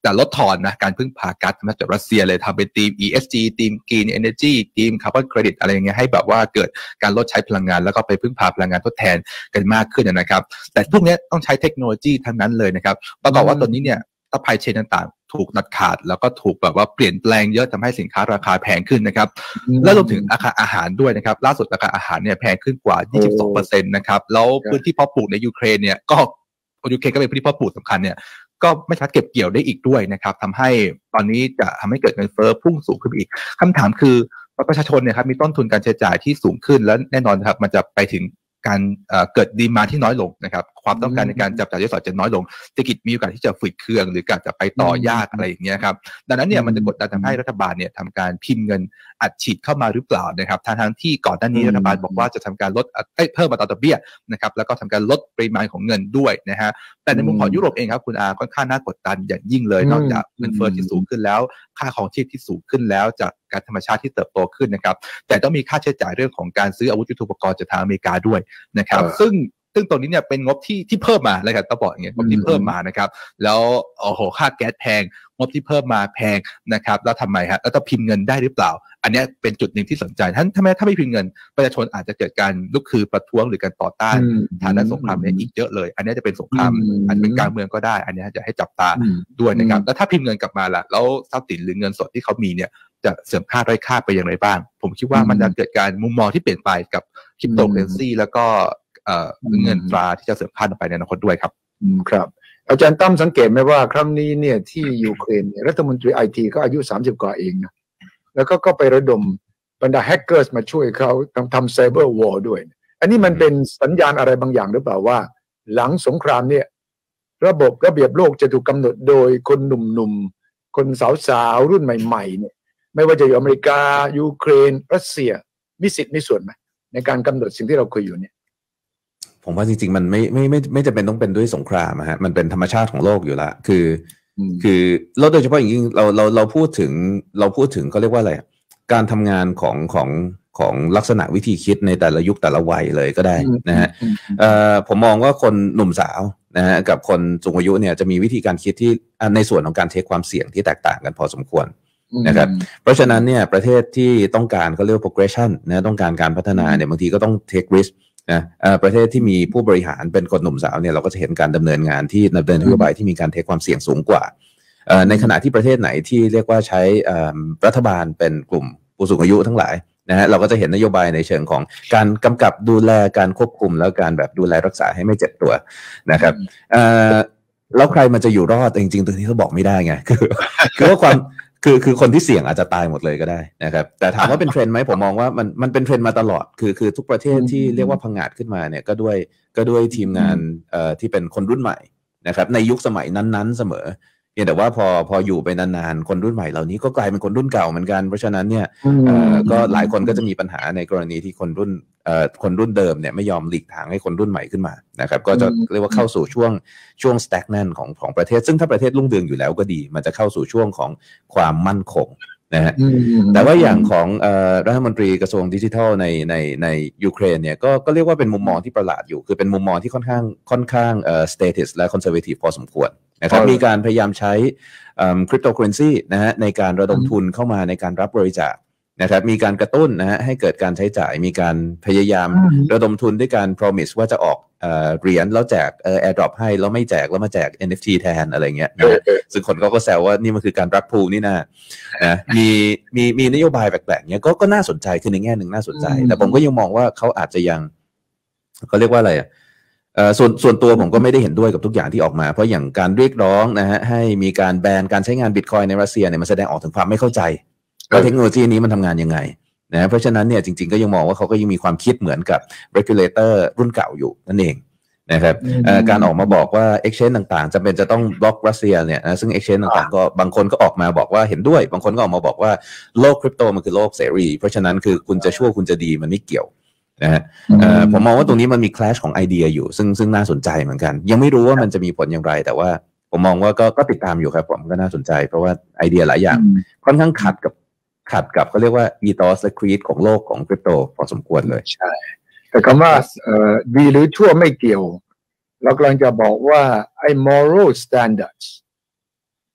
[SPEAKER 2] จะลดทอนนะการพึ่งพาก๊าซธรรมชาติจากรัสเซียเลยทำเป็นทีม อี เอส จี ทีม Green Energy ทีม Carbon Credit อะไรอย่างเงี้ยให้แบบว่าเกิดการลดใช้พลังงานแล้วก็ไปพึ่งพาพลังงานทดแทนกันมากขึ้นนะครับแต่พวกนี้ต้องใช้เทคโนโลยีทั้งนั้นเลยนะครับประกอบว่าตัวนี้เนี่ยซัพพลายเชนต่างๆถูกตัดขาดแล้วก็ถูกแบบว่าเปลี่ยนแปลงเยอะทำให้สินค้าราคาแพงขึ้นนะครับและรวมถึงราคาอาหารด้วยนะครับล่าสุดราคาอาหารเนี่ยแพงขึ้นกว่า ยี่สิบสองเปอร์เซ็นต์ นะครับแล้วพื้นที่เพาะปลูกในยูเครนเนี่ยก็ยูเครนก็เป็นพื้นที่เพาะปลูกสำคัญเนี่ยก็ไม่สามารถเก็บเกี่ยวได้อีกด้วยนะครับทำให้ตอนนี้จะทำให้เกิดเงินเฟ้อพุ่งสูงขึ้นอีกคำถามคือประชาชนเนี่ยครับมีต้นทุนการใช้จ่ายที่สูงขึ้นและแน่นอนครับมันจะไปถึงการเกิดดีมานด์ที่น้อยลงนะครับความต้องการในการจับจ่ายใช้สอยจะน้อยลงเศรษฐกิจมีโอกาสที่จะฝืดเคืองหรือการจะไปต่อยากอะไรอย่างเงี้ยครับดังนั้นเนี่ยมันจะกดดันทำให้รัฐบาลเนี่ยทำการพิมพ์เงินอัดฉีดเข้ามาหรือเปล่านะครับทั้งที่ก่อนหน้านี้รัฐบาลบอกว่าจะทำการลดเพิ่มอัตราดอกเบี้ยนะครับแล้วก็ทำการลดปริมาณของเงินด้วยนะฮะแต่ในมุมของยุโรปเองครับคุณอาค่อนข้างน่ากดดันอย่างยิ่งเลยนอกจากเงินเฟ้อที่สูงขึ้นแล้วค่าของชีพที่สูงขึ้นแล้วจากการธรรมชาติที่เติบโตขึ้นนะครับแต่ต้องมีค่าใช้จ่ายเรื่องของการซื้ออาวุธยุทโธปกรณ์จากทางอเมริกาด้วยนะครับซึ่งซึ่งตรงนี้เนี่ยเป็นงบที่ที่เพิ่มมาเลยครับต้องบอกอย่างเงี้ยงบที่เพิ่มมานะครับแล้วโอ้โหค่าแก๊สแพงงบที่เพิ่มมาแพงนะครับแล้วทำไมฮะแล้วต้องพิมพ์เงินได้หรือเปล่าอันนี้เป็นจุดหนึ่งที่สนใจท่านทำไมถ้าไม่พิมพ์เงินประชาชนอาจจะเกิดการลุกคือประท้วงหรือการต่อต้านฐานสงครามเนี่ยอีกเยอะเลยอันนี้จะเป็นสงครามอาจจะเป็นการเมืองก็ได้อันนี้จะให้จับตาด้วยนะครับแล้วถ้าพิมพ์เงินกลับมาล่ะแล้วทรัพย์สินหรือเงินสดที่เขามีเนี่ยจะเสื่อมค่าไร้ค่าไปอย่างไรบ้างผมคิดว่ามันจะเกิดการมุมมองที่เปลี่ยนไปกับคริปโตเคอเรนซีแล้วก็เงินตราที่จะเสื่อมค่าไปในอนาคตด้วยครับ
[SPEAKER 1] ครับอาจารย์ตั้มสังเกตไหมว่าครั้งนี้เนี่ยที่ยูเครนรัฐมนตรีไอทีก็อายุสามสิบกว่าเองนะแล้วก็ก็ไประดมบรรดาแฮกเกอร์สมาช่วยเขาทำทำไซเบอร์วอร์ด้วยอันนี้มันเป็นสัญญาณอะไรบางอย่างหรือเปล่าว่าหลังสงครามเนี่ยระบบระเบียบโลกจะถูกกำหนดโดยคนหนุ่มๆคนสาวๆรุ่นใหม่ๆเนี่ยไม่ว่าจะอยู่อเมริกายูเครนรัสเซียมีสิทธิ์มีส่วนไหมในการกำหนดสิ่งที่เราคุยอยู่เนี่ย
[SPEAKER 3] ผมว่าจริงๆมันไม่ไม่ไม่ไม่จำเป็นต้องเป็นด้วยสงครามฮะมันเป็นธรรมชาติของโลกอยู่ละคือคือแล้วโดยเฉพาะอย่างยิ่งเราเราเราพูดถึงเราพูดถึงเขาเรียกว่าอะไรการทำงานของของของลักษณะวิธีคิดในแต่ละยุคแต่ละวัยเลยก็ได้นะฮะเอ่อผมมองว่าคนหนุ่มสาวนะฮะกับคนสูงอายุเนี่ยจะมีวิธีการคิดที่ในส่วนของการเทคความเสี่ยงที่แตกต่างกันพอสมควรนะครับเพราะฉะนั้นเนี่ยประเทศที่ต้องการเขาเรียกว่า progression นะต้องการการพัฒนาเนี่ยบางทีก็ต้อง take riskนะประเทศที่มีผู้บริหารเป็นคนหนุ่มสาวเนี่ยเราก็จะเห็นการดำเนินงานที่ดำเนินนโยบายที่มีการเทคความเสี่ยงสูงกว่าในขณะที่ประเทศไหนที่เรียกว่าใช้รัฐบาลเป็นกลุ่มผู้สูงอายุทั้งหลายนะฮะเราก็จะเห็นนโยบายในเชิงของการกำกับดูแลการควบคุมแล้วการแบบดูแลรักษาให้ไม่เจ็บตัวนะครับแล้วใครมันจะอยู่รอดจริงๆตรงนี้เขาบอกไม่ได้ไงคือคือว่าความคือคือคนที่เสี่ยงอาจจะตายหมดเลยก็ได้นะครับแต่ถามว่าเป็นเทรนด์ไหมผมมองว่ามันมันเป็นเทรนด์มาตลอดคือคือทุกประเทศที่เรียกว่าพังงาดขึ้นมาเนี่ยก็ด้วยก็ด้วยทีมงานเอ่อที่เป็นคนรุ่นใหม่นะครับในยุคสมัยนั้นๆเสมอแต่ว่าพอพออยู่ไปนานๆคนรุ่นใหม่เหล่านี้ก็กลายเป็นคนรุ่นเก่าเหมือนกันเพราะฉะนั้นเนี่ยเอ่อก็หลายคนก็จะมีปัญหาในกรณีที่คนรุ่นเอ่อคนรุ่นเดิมเนี่ยไม่ยอมหลีกทางให้คนรุ่นใหม่ขึ้นมานะครับก็จะเรียกว่าเข้าสู่ช่วงช่วง stagnant ของของประเทศซึ่งถ้าประเทศรุ่งเรืองอยู่แล้วก็ดีมันจะเข้าสู่ช่วงของความมั่นคงนะฮะแต่ว่าอย่างของเอ่อรัฐมนตรีกระทรวงดิจิทัลในในในยูเครนเนี่ยก็ก็เรียกว่าเป็นมุมมองที่ประหลาดอยู่คือเป็นมุมมองที่ค่อนข้างค่อนข้างเอ่อ status และ conservative พอสมควรนะครับมีการพยายามใช้คริปโตเคอเรนซีนะฮะในการระดมทุนเข้ามาในการรับบริจาคนะครับมีการกระตุ้นนะฮะให้เกิดการใช้จ่ายมีการพยายามระดมทุนด้วยการ promise ว่าจะออกเอ่อเหรียญแล้วแจกเอ่อ airdrop ให้แล้วไม่แจกแล้วมาแจก เอ็น เอฟ ที แทนอะไรเงี้ยนะซึ่งคนก็ก็แซวว่านี่มันคือการรักพูนี่นะนะมีมีมีนโยบายแปลกๆเนี้ยก็ก็น่าสนใจคือในแง่หนึ่งน่าสนใจแต่ผมก็ยังมองว่าเขาอาจจะยังเขาเรียกว่าอะไรอ่ะเอ่อส่วนส่วนตัวผมก็ไม่ได้เห็นด้วยกับทุกอย่างที่ออกมาเพราะอย่างการเรียกร้องนะฮะให้มีการแบนการใช้งาน Bitcoin ในรัสเซียเนี่ยมันแสดงออกถึงความไม่เข้าใจว่าเทคโนโลยีนี้มันทำงานยังไงนะเพราะฉะนั้นเนี่ยจริงๆก็ยังมองว่าเขาก็ยังมีความคิดเหมือนกับ regulator รุ่นเก่าอยู่นั่นเองนะครับการออกมาบอกว่า exchange ต่างๆจำเป็นจะต้องบล็อกรัสเซียเนี่ยนะซึ่ง exchange ต่างๆก็บางคนก็ออกมาบอกว่าเห็นด้วยบางคนก็ออกมาบอกว่าโลกคริปโตมันคือโลกเสรีเพราะฉะนั้นคือคุณจะชั่วคุณจะดีมันไม่เกี่ยวนะฮะผมมองว่าตรงนี้มันมี clash ของไอเดียอยู่ซึ่งซึ่งน่าสนใจเหมือนกันยังไม่รู้ว่ามันจะมีผลอย่างไรแต่ว่าผมมองว่าก็ก็ติดตามอยู่ครับผมก็น่าสนใจเพราะว่าไอเดียหลายอย่างค่อนข้างขัดกับขัดกับเขาเรียกว่า ethos และ creed ของโลกของคริปโตพอสมควรเลย
[SPEAKER 1] ใช่แต่คำว่าเอ่อดีหรือชั่วไม่เกี่ยวเรากำลังจะบอกว่าไอ้ moral standards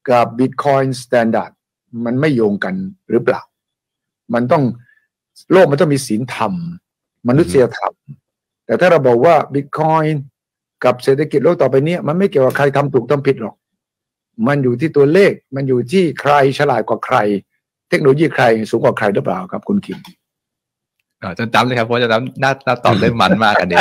[SPEAKER 1] กับ Bitcoin Standard มันไม่โยงกันหรือเปล่ามันต้องโลกมันต้องมีศีลธรรมมนุษยธรรมแต่ถ้าเราบอกว่า Bitcoin กับเศรษฐกิจโลกต่อไปนี้มันไม่เกี่ยวกับใครทำถูกทำผิดหรอกมันอยู่ที่ตัวเลขมันอยู่ที่ใครฉลาดกว่าใครเทคโนโลยีใครสูงกว่าใครหรือเปล่าครับคุณคิม
[SPEAKER 2] อ่าจะจำเลยครับเพราะจะจำน่าตอบได้มันมากอันนี้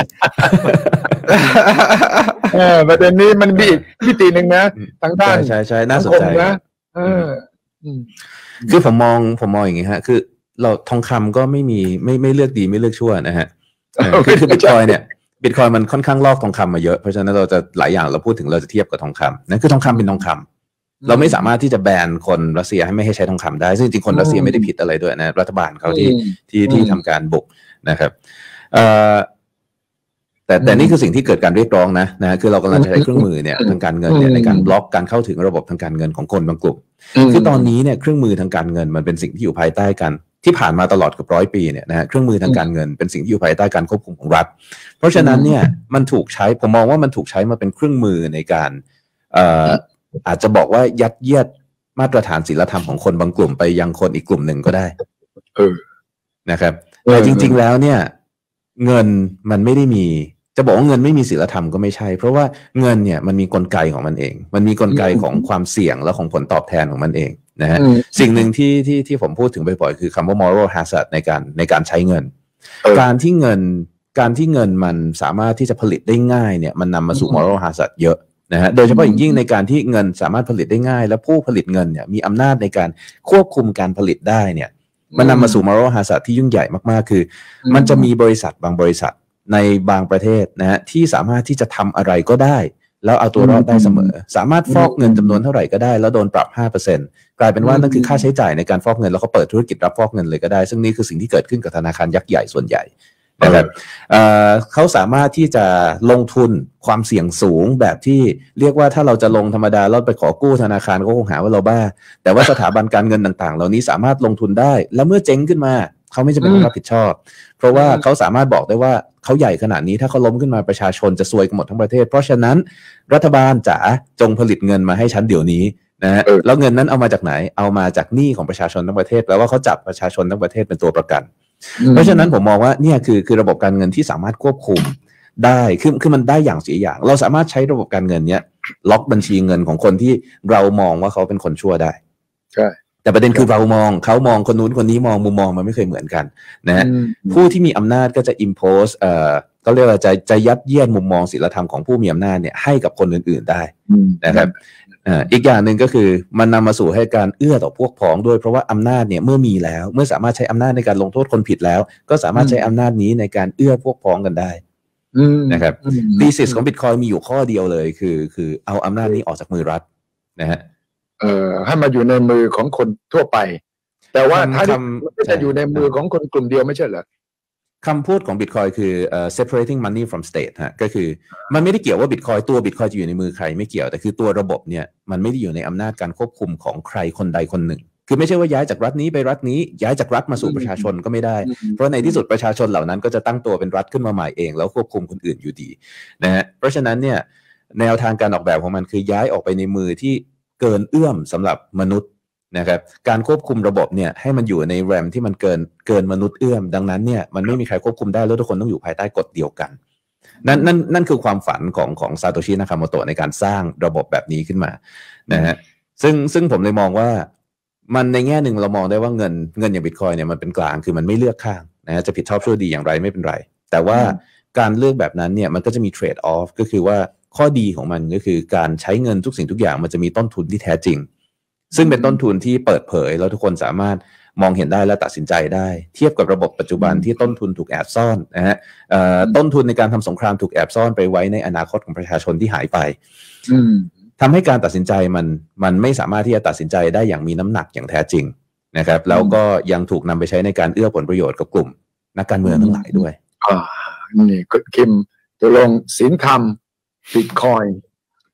[SPEAKER 1] เออประเด็นนี้มันมีอีกมิติหนึ่งนะทางด้าน
[SPEAKER 3] ใช่ใช่น่าสนใจ
[SPEAKER 1] นะเออ
[SPEAKER 3] คือผมมองผมมองอย่างงี้ฮะคือเราทองคำก็ไม่มีไม่ไม่เลือกดีไม่เลือกชั่วนะฮะคือคือบิตคอยเนี่ยบิตคอยมันค่อนข้างลอกทองคำมาเยอะเพราะฉะนั้นเราจะหลายอย่างเราพูดถึงเราจะเทียบกับทองคำนั่นคือทองคำเป็นทองคำเราไม่สามารถที่จะแบนคนรัสเซียให้ไม่ให้ใช้ทองคำได้ซึ่งจริงคนรัสเซียไม่ได้ผิดอะไรด้วยนะรัฐบาลเขาที่ที่ที่ทำการบุกนะครับเอ่อแต่แต่นี่คือสิ่งที่เกิดการเรียกร้องนะนะคือเรากำลังจะใช้เครื่องมือเนี่ยทางการเงินเนี่ยในการบล็อกการเข้าถึงระบบทางการเงินของคนบางกลุ่มคือตอนนี้เนี่ยเครื่องมือทางการเงินมันเป็นสิ่งที่อยู่ภายใต้กันที่ผ่านมาตลอดเกือบร้อยปีเนี่ยนะฮะเครื่องมือทางการเงินเป็นสิ่งที่อยู่ภายใต้การควบคุมของรัฐเพราะฉะนั้นเนี่ยมันถูกใช้ผมมองว่ามันถูกใช้มาเป็นเครื่องมือในการเอ่ออาจจะบอกว่ายัดเยียดมาตรฐานศีลธรรมของคนบางกลุ่มไปยังคนอีกกลุ่มหนึ่งก็ได้เออนะครับแต่จริงๆแล้วเนี่ยเงินมันไม่ได้มีจะบอกว่าเงินไม่มีศีลธรรมก็ไม่ใช่เพราะว่าเงินเนี่ยมันมีกลไกของมันเองมันมีกลไกของความเสี่ยงและของผลตอบแทนของมันเองนะฮะสิ่งหนึ่งที่ที่ที่ผมพูดถึงบ่อยๆคือคำว่า moral hazard ในการในการใช้เงินการที่เงินการที่เงินมันสามารถที่จะผลิตได้ง่ายเนี่ยมันนำมาสู่ moral hazard เยอะนะฮะโดยเฉพาะอย่างยิ่งในการที่เงินสามารถผลิตได้ง่ายและผู้ผลิตเงินเนี่ยมีอำนาจในการควบคุมการผลิตได้เนี่ยมันนำมาสู่ moral hazard ที่ยิ่งใหญ่มากๆคือมันจะมีบริษัทบางบริษัทในบางประเทศนะฮะที่สามารถที่จะทำอะไรก็ได้แล้วเอาตัวรอดได้เสมอสามารถฟอกเงินจำนวนเท่าไหร่ก็ได้แล้วโดนปรับ ห้าเปอร์เซ็นต์ กลายเป็นว่านั่นคือค่าใช้จ่ายในการฟอกเงินแล้วเขาเปิดธุรกิจรับฟอกเงินเลยก็ได้ซึ่งนี่คือสิ่งที่เกิดขึ้นกับธนาคารยักษ์ใหญ่ส่วนใหญ่นะครับ เอ่อเขาสามารถที่จะลงทุนความเสี่ยงสูงแบบที่เรียกว่าถ้าเราจะลงธรรมดาเราไปขอกู้ธนาคารก็คงหาว่าเราบ้าแต่ว่าสถาบันการเงินต่างๆเหล่านี้สามารถลงทุนได้แล้วเมื่อเจ๊งขึ้นมาเขาไม่จำเป็นต้องรับผิดชอบเพราะว่าเขาสามารถบอกได้ว่าเขาใหญ่ขนาดนี้ถ้าเขาล้มขึ้นมาประชาชนจะซวยกันหมดทั้งประเทศเพราะฉะนั้นรัฐบาลจ๋าจงผลิตเงินมาให้ฉันเดี๋ยวนี้นะฮะแล้วเงินนั้นเอามาจากไหนเอามาจากหนี้ของประชาชนทั้งประเทศแปลว่าเขาจับประชาชนทั้งประเทศเป็นตัวประกันเพราะฉะนั้นผมมองว่าเนี่ยคือคือระบบการเงินที่สามารถควบคุมได้คือคือมันได้อย่างเสียอย่างเราสามารถใช้ระบบการเงินเนี้ยล็อกบัญชีเงินของคนที่เรามองว่าเขาเป็นคนชั่วได้ใช่แต่ประเด็นคือเรามองเขามองคนนู้นคนนี้มองมุมมองมันไม่เคยเหมือนกันนะฮะผู้ที่มีอำนาจก็จะ impose เอ่อก็เรียกว่าจะจะยัดเยียดมุมมองศีลธรรมของผู้มีอำนาจเนี่ยให้กับคนอื่นๆได้นะครับอีกอย่างหนึ่งก็คือมันนำมาสู่ให้การเอื้อต่อพวกพ้องด้วยเพราะว่าอำนาจเนี่ยเมื่อมีแล้วเมื่อสามารถใช้อำนาจในการลงโทษคนผิดแล้วก็สามารถใช้อำนาจนี้ในการเอื้อพวกพ้องกันได้นะครับธีซิสของ Bitcoin มีอยู่ข้อเดียวเลยคือคือเอาอำนาจนี้ออกจากมือรัฐนะฮะ
[SPEAKER 1] เอ่อให้มาอยู่ในมือของคนทั่วไปแต่ว่าถ้ามันจะอยู่ในมือของคนกลุ่มเดียวไม่ใช่เหรอ
[SPEAKER 3] คำพูดของ Bitcoin คือเอ่อ separating money from state ฮะก็คือมันไม่ได้เกี่ยวว่า Bitcoin ตัว Bitcoin จะอยู่ในมือใครไม่เกี่ยวแต่คือตัวระบบเนี่ยมันไม่ได้อยู่ในอำนาจการควบคุมของใครคนใดคนหนึ่งคือไม่ใช่ว่าย้ายจากรัฐนี้ไปรัฐนี้ย้ายจากรัฐมาสู่ประชาชนก็ไม่ได้เพราะในที่สุดประชาชนเหล่านั้นก็จะตั้งตัวเป็นรัฐขึ้นมาใหม่เองแล้วควบคุมคนอื่นอยู่ดีนะฮะเพราะฉะนั้นเนี่ยแนวทางการออกแบบของมันคือย้ายออกไปในมือที่เกินเอื้อมสำหรับมนุษย์นะครับการควบคุมระบบเนี่ยให้มันอยู่ในแรมที่มันเกินเกินมนุษย์เอื้อมดังนั้นเนี่ยมันไม่มีใครควบคุมได้แล้วทุกคนต้องอยู่ภายใต้กฎเดียวกันนั่นนั่นนั่นคือความฝันของของซาโตชิ นากาโมโตะในการสร้างระบบแบบนี้ขึ้นมานะฮะซึ่งซึ่งผมเลยมองว่ามันในแง่หนึ่งเรามองได้ว่าเงินเงินอย่าง Bitcoin เนี่ยมันเป็นกลางคือมันไม่เลือกข้างนะฮะจะผิดชอบชั่วดีอย่างไรไม่เป็นไรแต่ว่าการเลือกแบบนั้นเนี่ยมันก็จะมีเทรดออฟก็คือว่าข้อดีของมันก็คือการใช้เงินทุกสิ่งทุกอย่างมันจะมีต้นทุนที่แท้จริงซึ่งเป็นต้นทุนที่เปิดเผยแล้วทุกคนสามารถมองเห็นได้และตัดสินใจได้เทียบกับระบบปัจจุบันที่ต้นทุนถูกแอบซ่อนนะฮะต้นทุนในการทำสงครามถูกแอบซ่อนไปไว้ในอนาคตของประชาชนที่หายไปทำให้การตัดสินใจมันมันไม่สามารถที่จะตัดสินใจได้อย่างมีน้ำหนักอย่างแท้จริงนะครับแล้วก็ยังถูกนำไปใช้ในการเอื้อผลประโยชน์กับกลุ่มนักการเมืองทั้งหลายด้วย
[SPEAKER 1] อ่านี่ก็คิมตกลงศีลธรรม Bitcoin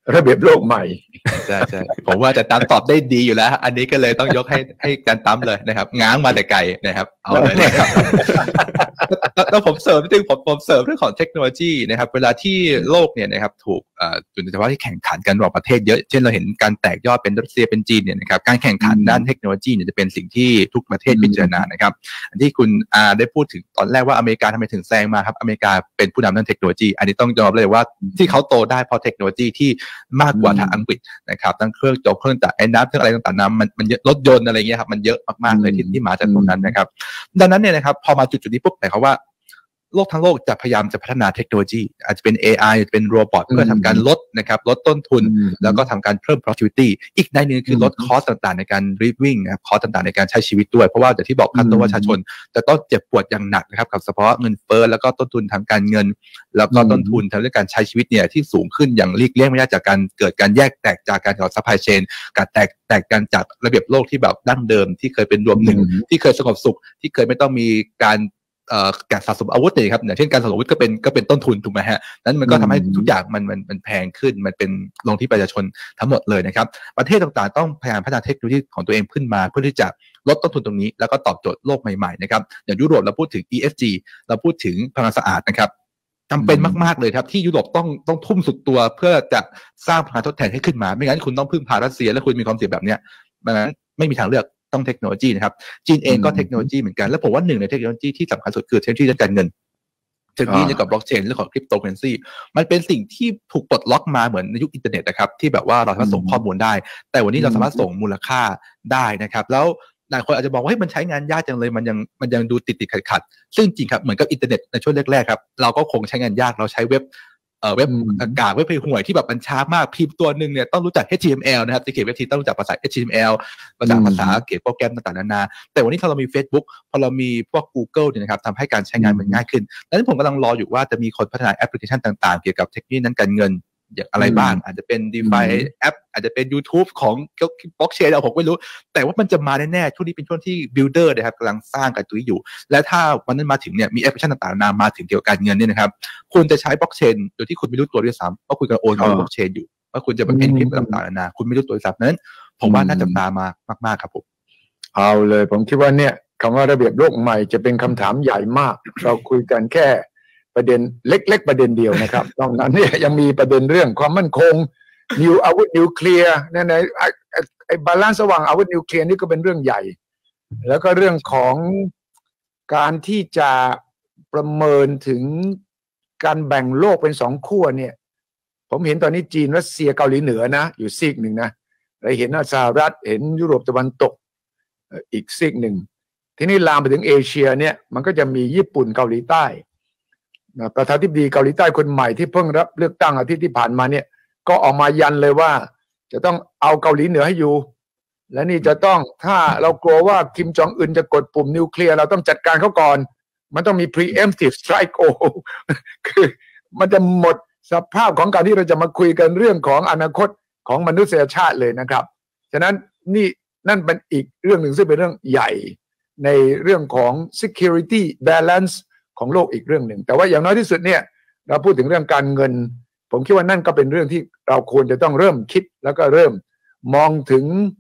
[SPEAKER 1] ระเบียบโลกใหม่
[SPEAKER 2] ใช่ใช่ผมว่าจะตั้มตอบได้ดีอยู่แล้วอันนี้ก็เลยต้องยกให้ให้การตั้มเลยนะครับง้างมาแต่ไกลนะครับเอาเลยนะครับแล้วผมเสริมนิดนึงผมผมเสริมเรื่องของเทคโนโลยีนะครับเวลาที่โลกเนี่ยนะครับถูกโดยเฉพาะที่แข่งขันกันระหว่างประเทศเยอะเช่นเราเห็นการแตกยอดเป็นรัสเซียเป็นจีนเนี่ยนะครับการแข่งขันด้านเทคโนโลยีเนี่ยจะเป็นสิ่งที่ทุกประเทศพิจารณานะครับที่คุณอาได้พูดถึงตอนแรกว่าอเมริกาทำไมถึงแซงมาครับอเมริกาเป็นผู้นำด้านเทคโนโลยีอันนี้ต้องยอมรับเลยว่าที่เขาโตได้เพราะเทคโนโลยีที่มากกว่าทางอังกฤษนะครับทั้งเครื่องจบเครื่องจักรไอ้น้ำเครื่องอะไรต่างๆน้ำมันมันรถยนต์อะไรเงี้ยครับมันเยอะมากๆเลยที่ที่มาจากตรงนั้นนะครับดังนั้นเนี่ยนะครับพอมาจุดๆนี้ปุ๊บหมายความว่าโลกทั้งโลกจะพยายามจะพัฒนาเทคโนโลยีอาจจะเป็น เอ ไอ จะเป็นโรบอทเพื่อทำการลดนะครับลดต้นทุนแล้วก็ทำการเพิ่ม productivity อีกในหนึ่งคือลดคอสต่างๆในการ living นะครับคอสต่างๆในการใช้ชีวิตด้วยเพราะว่าอย่างที่บอกครับตัวประชาชนจะต้องเจ็บปวดอย่างหนักนะครับกับเฉพาะเงินเฟ้อแล้วก็ต้นทุนทางการเงินแล้วก็ต้นทุนทางเรื่องการใช้ชีวิตเนี่ยที่สูงขึ้นอย่างหลีกเลี่ยงไม่ได้จากการเกิดการแยกแตกจากการของ supply chain การแตกแตกกันจากระเบียบโลกที่แบบดั้งเดิมที่เคยเป็นรวมหนึ่งที่เคยสงบสุขที่เคยไม่ต้องมีการเอ่อการสะสมอาวุธเลยครับอย่างเช่นการสะสมอาวุธก็เป็นก็เป็นต้นทุนถูกไหมฮะนั้นมันก็ทำให้ทุกอย่างมันมันมันแพงขึ้นมันเป็นลงที่ประชาชนทั้งหมดเลยนะครับประเทศต่างๆต้องพยายามพัฒนาเทคโนโลยีของตัวเองขึ้นมาเพื่อที่จะลดต้นทุนตรงนี้แล้วก็ตอบโจทย์โลกใหม่ๆนะครับอย่างยุโรปเราพูดถึง อี เอส จี เราพูดถึงพลังงานสะอาดนะครับจำเป็นมากๆเลยครับที่ยุโรปต้องต้องทุ่มสุดตัวเพื่อจะสร้างพลังงานทดแทนให้ขึ้นมาไม่งั้นคุณต้องพึ่งพารัสเซียและคุณมีความเสี่ยงแบบเนี้ยมันไม่มีทางเลือกต้องเทคโนโลยีนะครับจีนเองก็เทคโนโลยีเหมือนกันแล้วผมว่าหนึ่งในเทคโนโลยีที่สำคัญสุดคือเทคโนโลยีด้านการเงินเทคโนโลยีเกี่ยวกับบล็อกเชนเรื่องของคริปโตเคอเรนซีมันเป็นสิ่งที่ถูกปลดล็อกมาเหมือนในยุคอินเทอร์เน็ตนะครับที่แบบว่าเราสามารถส่งข้อมูลได้แต่วันนี้เราสามารถส่งมูลค่าได้นะครับแล้วหลายคนอาจจะบอกว่าเฮ้ยมันใช้งานยากจังเลยมันยังมันยังดูติดติดขัดขัดซึ่งจริงครับเหมือนกับอินเทอร์เน็ตในช่วงแรกๆครับเราก็คงใช้งานยากเราใช้เว็บเอ่อเว็บอากาศเว็บห่วยที่แบบมันช้ามากพิมพ์ตัวหนึ่งเนี่ยต้องรู้จัก เอช ที เอ็ม แอล นะครับจะเขียนเว็บทีต้องรู้จักภาษา เอช ที เอ็ม แอล ภาษาภาษาเขียนโปรแกรมต่างๆนานาแต่วันนี้ถ้าเรามี Facebook พอเรามีพวก Google เนี่ยนะครับทำให้การใช้งานมันง่ายขึ้นดังนั้นผมกำลังรออยู่ว่าจะมีคนพัฒนาแอปพลิเคชันต่างๆเกี่ยวกับเทคโนโลยีนั้นการเงินอย่างอะไรบ้างอาจจะเป็น DeFi แอปอาจจะเป็น YouTube ของ Blockchain เราผมไม่รู้แต่ว่ามันจะมาแน่ๆช่วงนี้เป็นช่วงที่ Builder นะครับกำลังสร้างกันตัวอยู่และถ้าวันนั้นมาถึงเนี่ยมีแอปพลิเคชันต่างๆนามาถึงเกี่ยวกับการเงินเนี่ยนะครับคุณจะใช้ Blockchain โดยที่คุณไม่รู้ตัวด้วยซ้ำว่าคุณกำลังโอนเข้า Blockchain อยู่ว่าคุณจะเป็น encrypt ต่างๆนานาคุณไม่รู้ตัวด้วยซ้ำนั้นผมว่าน่าจะตามมามากๆครับผม
[SPEAKER 1] เอาเลยผมคิดว่าเนี่ยคำว่าระเบียบโลกใหม่จะเป็นคำถามใหญ่มากเราคุยกันแค่ประเด็นเล็กๆประเด็นเดียวนะครับนอกนั้นเนี่ยยังมีประเด็นเรื่องความมั่นคงนิวอาวุธนิวเคลียร์นั่นไงไอ้ไอ้บาลานซ์ระหว่างอาวุธนิวเคลียร์นี่ก็เป็นเรื่องใหญ่แล้วก็เรื่องของการที่จะประเมินถึงการแบ่งโลกเป็นสองขั้วเนี่ยผมเห็นตอนนี้จีนรัสเซียเกาหลีเหนือนะอยู่ซีกหนึ่งนะเราเห็นสหรัฐเห็นยุโรปตะวันตกอีกซีกหนึ่งทีนี้ลามไปถึงเอเชียเนี่ยมันก็จะมีญี่ปุ่นเกาหลีใต้ประธานาธิบดีเกาหลีใต้คนใหม่ที่เพิ่งรับเลือกตั้งอาทิตย์ที่ผ่านมาเนี่ยก็ออกมายันเลยว่าจะต้องเอาเกาหลีเหนือให้อยู่และนี่จะต้องถ้าเรากลัวว่าคิมจองอึนจะกดปุ่มนิวเคลียร์เราต้องจัดการเขาก่อนมันต้องมี preemptive strike โอคือมันจะหมดสภาพของการที่เราจะมาคุยกันเรื่องของอนาคตของมนุษยชาติเลยนะครับฉะนั้นนี่นั่นเป็นอีกเรื่องหนึ่งซึ่งเป็นเรื่องใหญ่ในเรื่องของ security balanceของโลกอีกเรื่องหนึ่งแต่ว่าอย่างน้อยที่สุดเนี่ยเราพูดถึงเรื่องการเงินผมคิดว่านั่นก็เป็นเรื่องที่เราควรจะต้องเริ่มคิดแล้วก็เริ่มมองถึง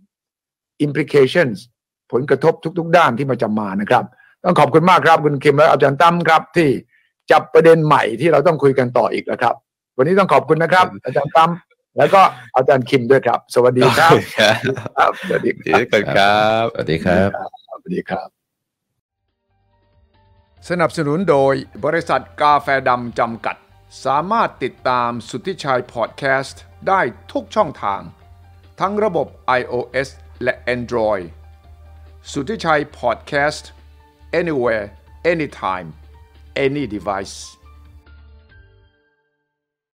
[SPEAKER 1] implications ผลกระทบทุกๆด้านที่มันจะมานะครับต้องขอบคุณมากครับคุณคิมและอาจารย์ตั้มครับที่จับประเด็นใหม่ที่เราต้องคุยกันต่ออีกแล้วครับวันนี้ต้องขอบคุณนะครับอาจารย์ตั้มแล้วก็อาจารย์คิมด้วยครับสวัสดีครับ
[SPEAKER 2] สวัสดีครับ
[SPEAKER 3] สวัสดีครับ
[SPEAKER 1] สวัสดีครับสนับสนุนโดยบริษัทกาแฟดำจำกัดสามารถติดตามสุทธิชัยพอดแคสต์ได้ทุกช่องทางทั้งระบบ iOS และ Android สุทธิชัยพอดแคสต์ anywhere anytime any device